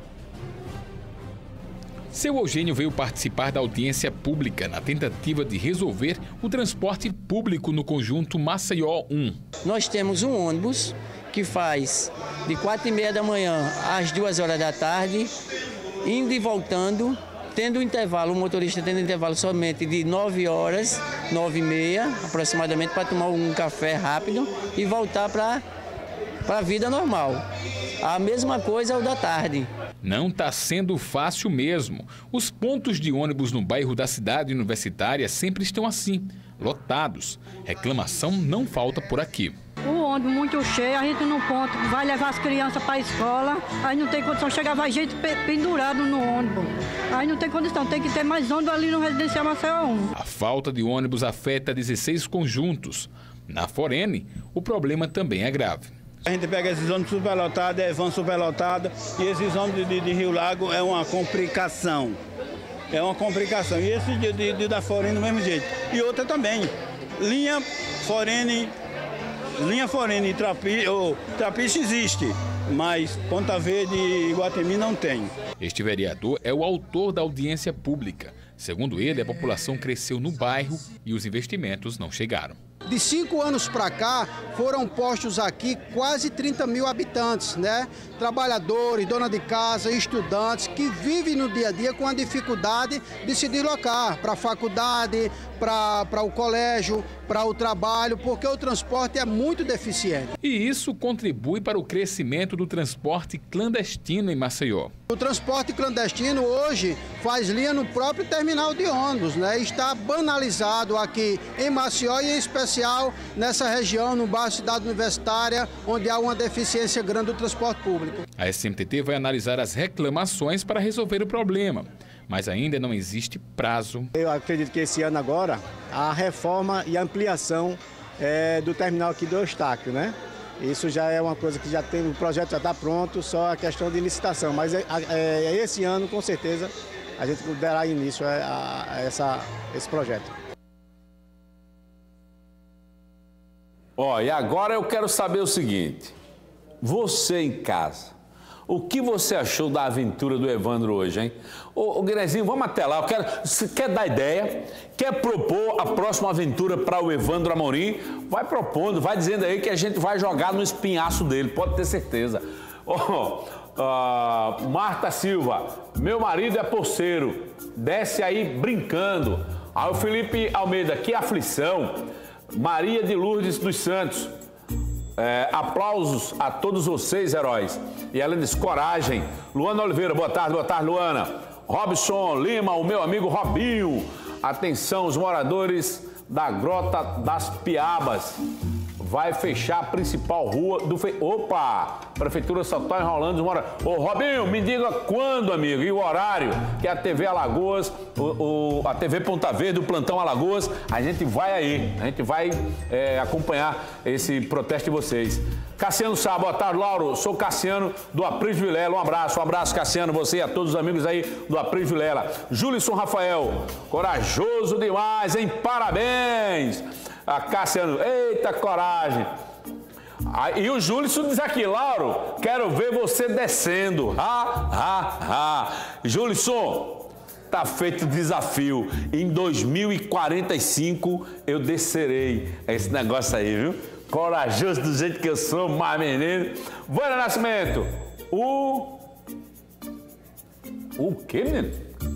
Seu Eugênio veio participar da audiência pública na tentativa de resolver o transporte público no conjunto Maceió 1. Nós temos um ônibus que faz de 4h30 da manhã às 2 horas da tarde, indo e voltando, tendo intervalo, o motorista tendo intervalo somente de 9 horas, 9h30 aproximadamente, para tomar um café rápido e voltar para a vida normal. A mesma coisa é o da tarde. Não está sendo fácil mesmo. Os pontos de ônibus no bairro da Cidade Universitária sempre estão assim, lotados. Reclamação não falta por aqui. O ônibus muito cheio, a gente no ponto vai levar as crianças para a escola, aí não tem condição, chegava gente pendurado no ônibus. Aí não tem condição, tem que ter mais ônibus ali no Residencial Maceió 1. A falta de ônibus afeta 16 conjuntos. Na Forene, o problema também é grave. A gente pega esses ônibus superlotados, van superlotado, e esses ônibus de Rio Lago é uma complicação. É uma complicação. E esse de da Forene do mesmo jeito. E outra também. Linha Forene e Trapiche existe, mas Ponta Verde e Iguatemi não tem. Este vereador é o autor da audiência pública. Segundo ele, a população cresceu no bairro e os investimentos não chegaram. De 5 anos para cá, foram postos aqui quase 30 mil habitantes, né? Trabalhadores, dona de casa, estudantes que vivem no dia a dia com a dificuldade de se deslocar para a faculdade, para o colégio, para o trabalho, porque o transporte é muito deficiente. E isso contribui para o crescimento do transporte clandestino em Maceió. O transporte clandestino hoje faz linha no próprio terminal de ônibus, né? Está banalizado aqui em Maceió e em especial nessa região, no bairro Cidade Universitária, onde há uma deficiência grande do transporte público. A SMTT vai analisar as reclamações para resolver o problema, mas ainda não existe prazo. Eu acredito que esse ano agora, a reforma e a ampliação do terminal aqui do Eustáquio, né? Isso já é uma coisa que já tem, o projeto já está pronto, só a questão de licitação. Mas esse ano, com certeza, a gente dará início a esse projeto. Ó, e agora eu quero saber o seguinte, você em casa, o que você achou da aventura do Evandro hoje, hein? Ô Guinezinho, vamos até lá, você quer dar ideia, quer propor a próxima aventura para o Evandro Amorim? Vai propondo, vai dizendo aí que a gente vai jogar no espinhaço dele, pode ter certeza. Marta Silva, meu marido é porceiro, desce aí brincando. Aí o Felipe Almeida, que aflição. Maria de Lourdes dos Santos, aplausos a todos vocês, heróis. E ela diz, coragem. Luana Oliveira, boa tarde, Luana. Robson Lima, o meu amigo Robinho. Atenção, os moradores da Grota das Piabas. Vai fechar a principal rua do... Opa! Prefeitura só está enrolando os moradores. Ô, Robinho, me diga quando, amigo, e o horário que a TV Alagoas, a TV Ponta Verde, o Plantão Alagoas, a gente vai aí. A gente vai acompanhar esse protesto de vocês. Cassiano Sá, boa tarde, Lauro. Sou Cassiano do Apris Vilela. Um abraço, Cassiano, você e a todos os amigos aí do Apris Vilela. Julisson Rafael, corajoso demais, hein? Parabéns! A Cassiano, eita coragem. E o Julisson diz aqui, Lauro, quero ver você descendo. Julisson, tá feito o desafio. Em 2045 eu descerei. É esse negócio aí, viu? Corajoso do jeito que eu sou, mais menino. Vânia Nascimento. O quê, menino?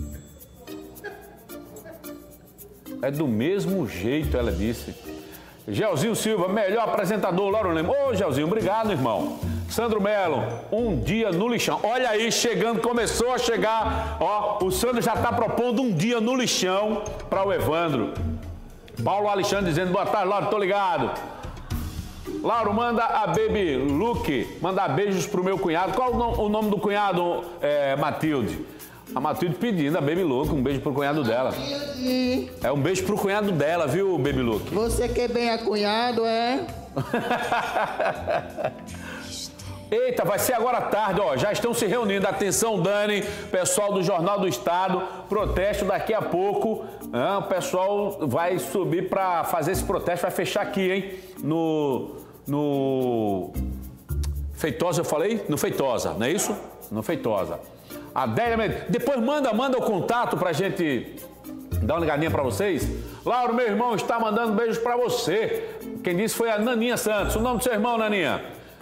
É do mesmo jeito, ela disse. Gelzinho Silva, melhor apresentador, Lauro Lemos. Ô, Gelzinho, obrigado, irmão. Sandro Melo, um dia no lixão. Olha aí, chegando, começou a chegar. Ó, o Sandro já está propondo um dia no lixão para o Evandro. Paulo Alexandre dizendo, boa tarde, Lauro, tô ligado. Lauro, manda a Baby Luke, mandar beijos pro meu cunhado. Qual o nome do cunhado, Matilde? A Matilde pedindo a Baby Luke, um beijo pro cunhado dela. É um beijo pro cunhado dela, viu, Baby Luke? Você que é bem acunhado, é? Eita, vai ser agora à tarde, ó, já estão se reunindo. Atenção, Dani, pessoal do Jornal do Estado, protesto daqui a pouco. O pessoal vai subir para fazer esse protesto, vai fechar aqui, hein? No Feitosa, eu falei? No Feitosa, não é isso? No Feitosa. Adélia Mendes, depois manda o contato pra gente dar uma ligadinha pra vocês. Lauro, meu irmão, está mandando beijos pra você. Quem disse foi a Naninha Santos. O nome do seu irmão, Naninha?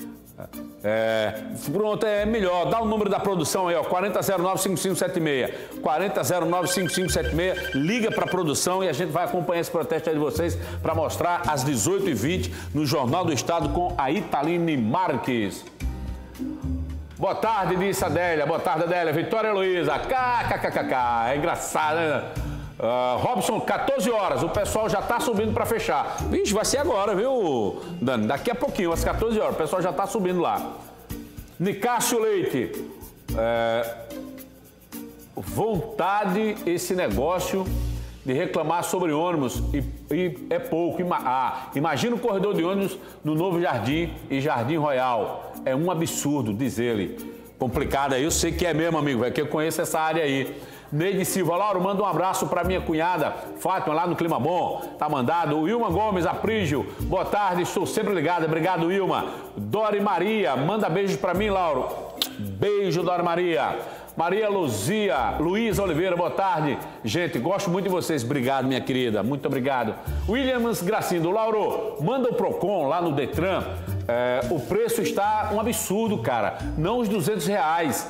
Pronto, é melhor. Dá o número da produção aí, ó, 4009-5576. 4009-5576. Liga pra produção e a gente vai acompanhar esse protesto aí de vocês pra mostrar às 18h20 no Jornal do Estado com a Italine Marques. Boa tarde, disse a Adélia. Boa tarde, Adélia. Vitória Luiza. KKKK. É engraçado, né? Robson, 14 horas. O pessoal já está subindo para fechar. Vixe, vai ser agora, viu, Dani? Daqui a pouquinho, às 14 horas. O pessoal já está subindo lá. Nicásio Leite. Vontade, esse negócio de reclamar sobre ônibus e é pouco. Imagina o corredor de ônibus no Novo Jardim e Jardim Royal. É um absurdo, diz ele. Complicado aí, eu sei que é mesmo, amigo, é que eu conheço essa área aí. Neide Silva, Lauro, manda um abraço para minha cunhada Fátima, lá no Clima Bom. Tá mandado. Wilma Gomes, Aprígio, boa tarde, estou sempre ligado. Obrigado, Wilma. Dori Maria, manda beijos para mim, Lauro. Beijo, Dori Maria. Maria Luísa Oliveira, boa tarde. Gente, gosto muito de vocês. Obrigado, minha querida. Muito obrigado. Williams Gracindo, Lauro, manda o Procon lá no Detran. O preço está um absurdo, cara. Não os R$200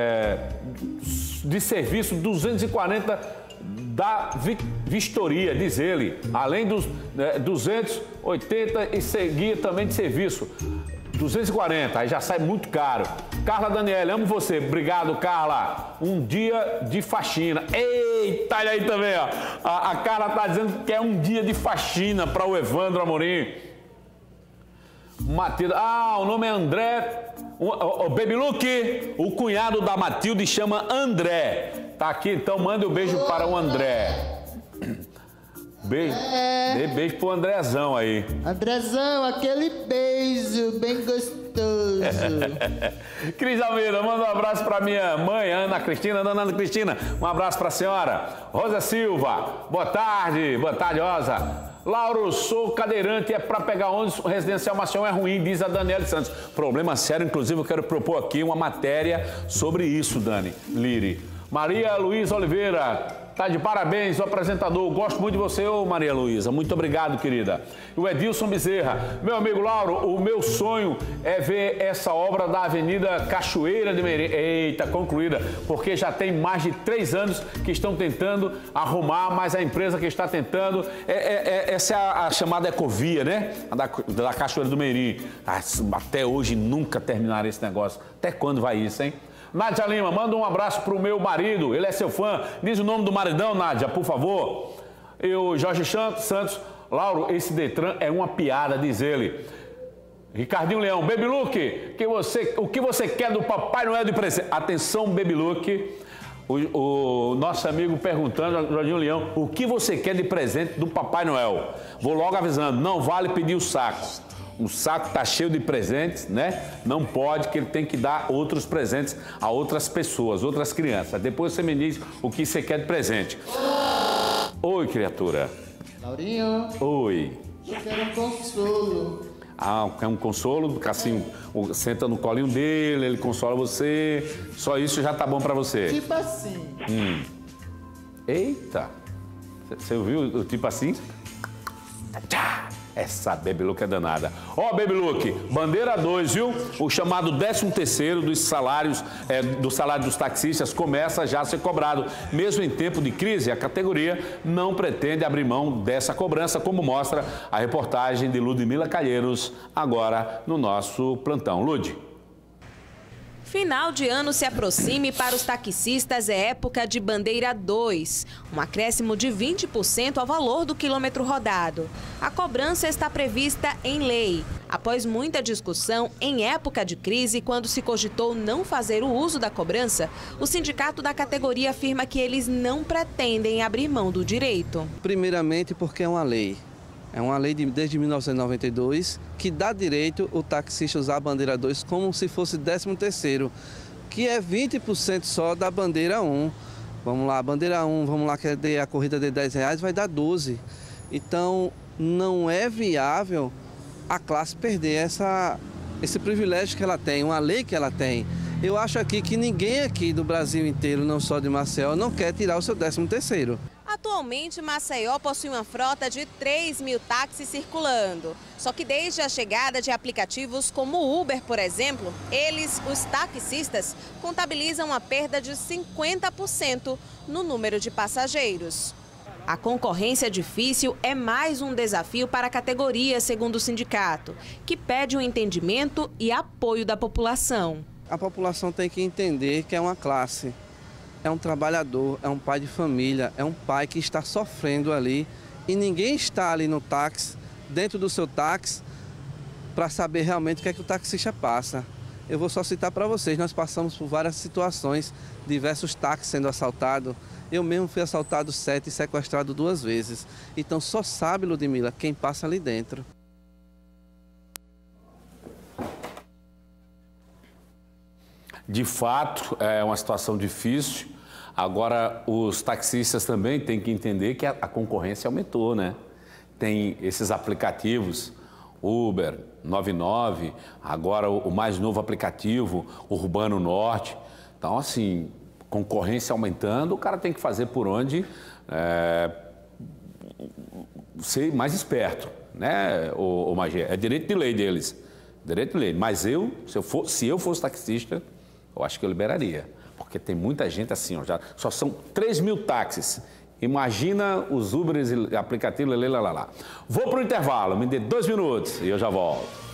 de serviço, 240 da vistoria, diz ele. Além dos 280 e seguir também de serviço. 240, aí já sai muito caro. Carla Daniela, amo você. Obrigado, Carla. Um dia de faxina. Eita, olha aí também, ó. A Carla tá dizendo que é um dia de faxina para o Evandro Amorim. Matilda. O nome é André. O Baby Luke, o cunhado da Matilde, chama André. Tá aqui, então manda um beijo para o André. Beijo. Dê beijo pro Andrezão aí. Andrezão, aquele beijo bem gostoso. Cris Almeida, manda um abraço para minha mãe, Ana Cristina. Dona Ana Cristina, um abraço para a senhora. Rosa Silva, boa tarde, Rosa. Lauro, sou cadeirante, é para pegar ônibus residencial Maceió é ruim, diz a Daniela Santos. Problema sério, inclusive eu quero propor aqui uma matéria sobre isso, Dani Liri. Maria Luísa Oliveira, tá de parabéns, o apresentador. Gosto muito de você, Maria Luísa. Muito obrigado, querida. O Edilson Bezerra. Meu amigo Lauro, o meu sonho é ver essa obra da Avenida Cachoeira de Meirim. Eita, concluída. Porque já tem mais de 3 anos que estão tentando arrumar, mas a empresa que está tentando... essa é a chamada Ecovia, né? Da Cachoeira do Meirim. Até hoje nunca terminaram esse negócio. Até quando vai isso, hein? Nádia Lima, manda um abraço pro meu marido, ele é seu fã. Diz o nome do maridão, Nádia, por favor. E o Jorge Santos, Lauro, esse Detran é uma piada, diz ele. Ricardinho Leão, Baby Luke, o que você quer do Papai Noel de presente? Atenção, Baby Luke, o nosso amigo perguntando, Jorginho Leão, o que você quer de presente do Papai Noel? Vou logo avisando, não vale pedir o saco. O saco está cheio de presentes, né? Não pode, que ele tem que dar outros presentes a outras pessoas, outras crianças. Depois você me diz o que você quer de presente. Oi, criatura. Laurinho. Oi. Eu quero um consolo. Quer um consolo? Assim, senta no colinho dele, ele consola você. Só isso já tá bom para você. Tipo assim. Eita. Você ouviu o tipo assim? Tchá. Essa Baby Look é danada. Baby Look, bandeira 2, viu? O chamado 13º dos salários, do salário dos taxistas começa já a ser cobrado. Mesmo em tempo de crise, a categoria não pretende abrir mão dessa cobrança, como mostra a reportagem de Ludmila Calheiros, agora no nosso plantão. Lud. Final de ano se aproxima e para os taxistas é época de bandeira 2, um acréscimo de 20% ao valor do quilômetro rodado. A cobrança está prevista em lei. Após muita discussão, em época de crise, quando se cogitou não fazer o uso da cobrança, o sindicato da categoria afirma que eles não pretendem abrir mão do direito. Primeiramente porque é uma lei. É uma lei desde 1992 que dá direito o taxista usar a bandeira 2 como se fosse 13º, que é 20% só da bandeira 1. Vamos lá, a bandeira 1, vamos lá, que a corrida de R$10 vai dar 12. Então, não é viável a classe perder esse privilégio que ela tem, uma lei que ela tem. Eu acho aqui que ninguém aqui do Brasil inteiro, não só de Maceió, não quer tirar o seu 13º. Atualmente, Maceió possui uma frota de 3.000 táxis circulando. Só que desde a chegada de aplicativos como o Uber, por exemplo, os taxistas, contabilizam a perda de 50% no número de passageiros. A concorrência difícil é mais um desafio para a categoria, segundo o sindicato, que pede um entendimento e apoio da população. A população tem que entender que é uma classe. É um trabalhador, é um pai de família, é um pai que está sofrendo ali e ninguém está ali no táxi, dentro do seu táxi, para saber realmente o que é que o taxista passa. Eu vou só citar para vocês, nós passamos por várias situações, diversos táxis sendo assaltados. Eu mesmo fui assaltado 7 e sequestrado 2 vezes. Então só sabe, Ludmila, quem passa ali dentro. De fato, é uma situação difícil. Agora, os taxistas também têm que entender que a concorrência aumentou, né? Tem esses aplicativos, Uber, 99, agora o mais novo aplicativo, Urbano Norte. Então, assim, concorrência aumentando, o cara tem que fazer por onde ser mais esperto, né, o Magé? É direito de lei deles, direito de lei. Mas se eu fosse taxista, eu acho que eu liberaria, porque tem muita gente assim, ó, já só são 3 mil táxis. Imagina os Uberes e aplicativos, lá. Vou para o intervalo, me dê 2 minutos e eu já volto.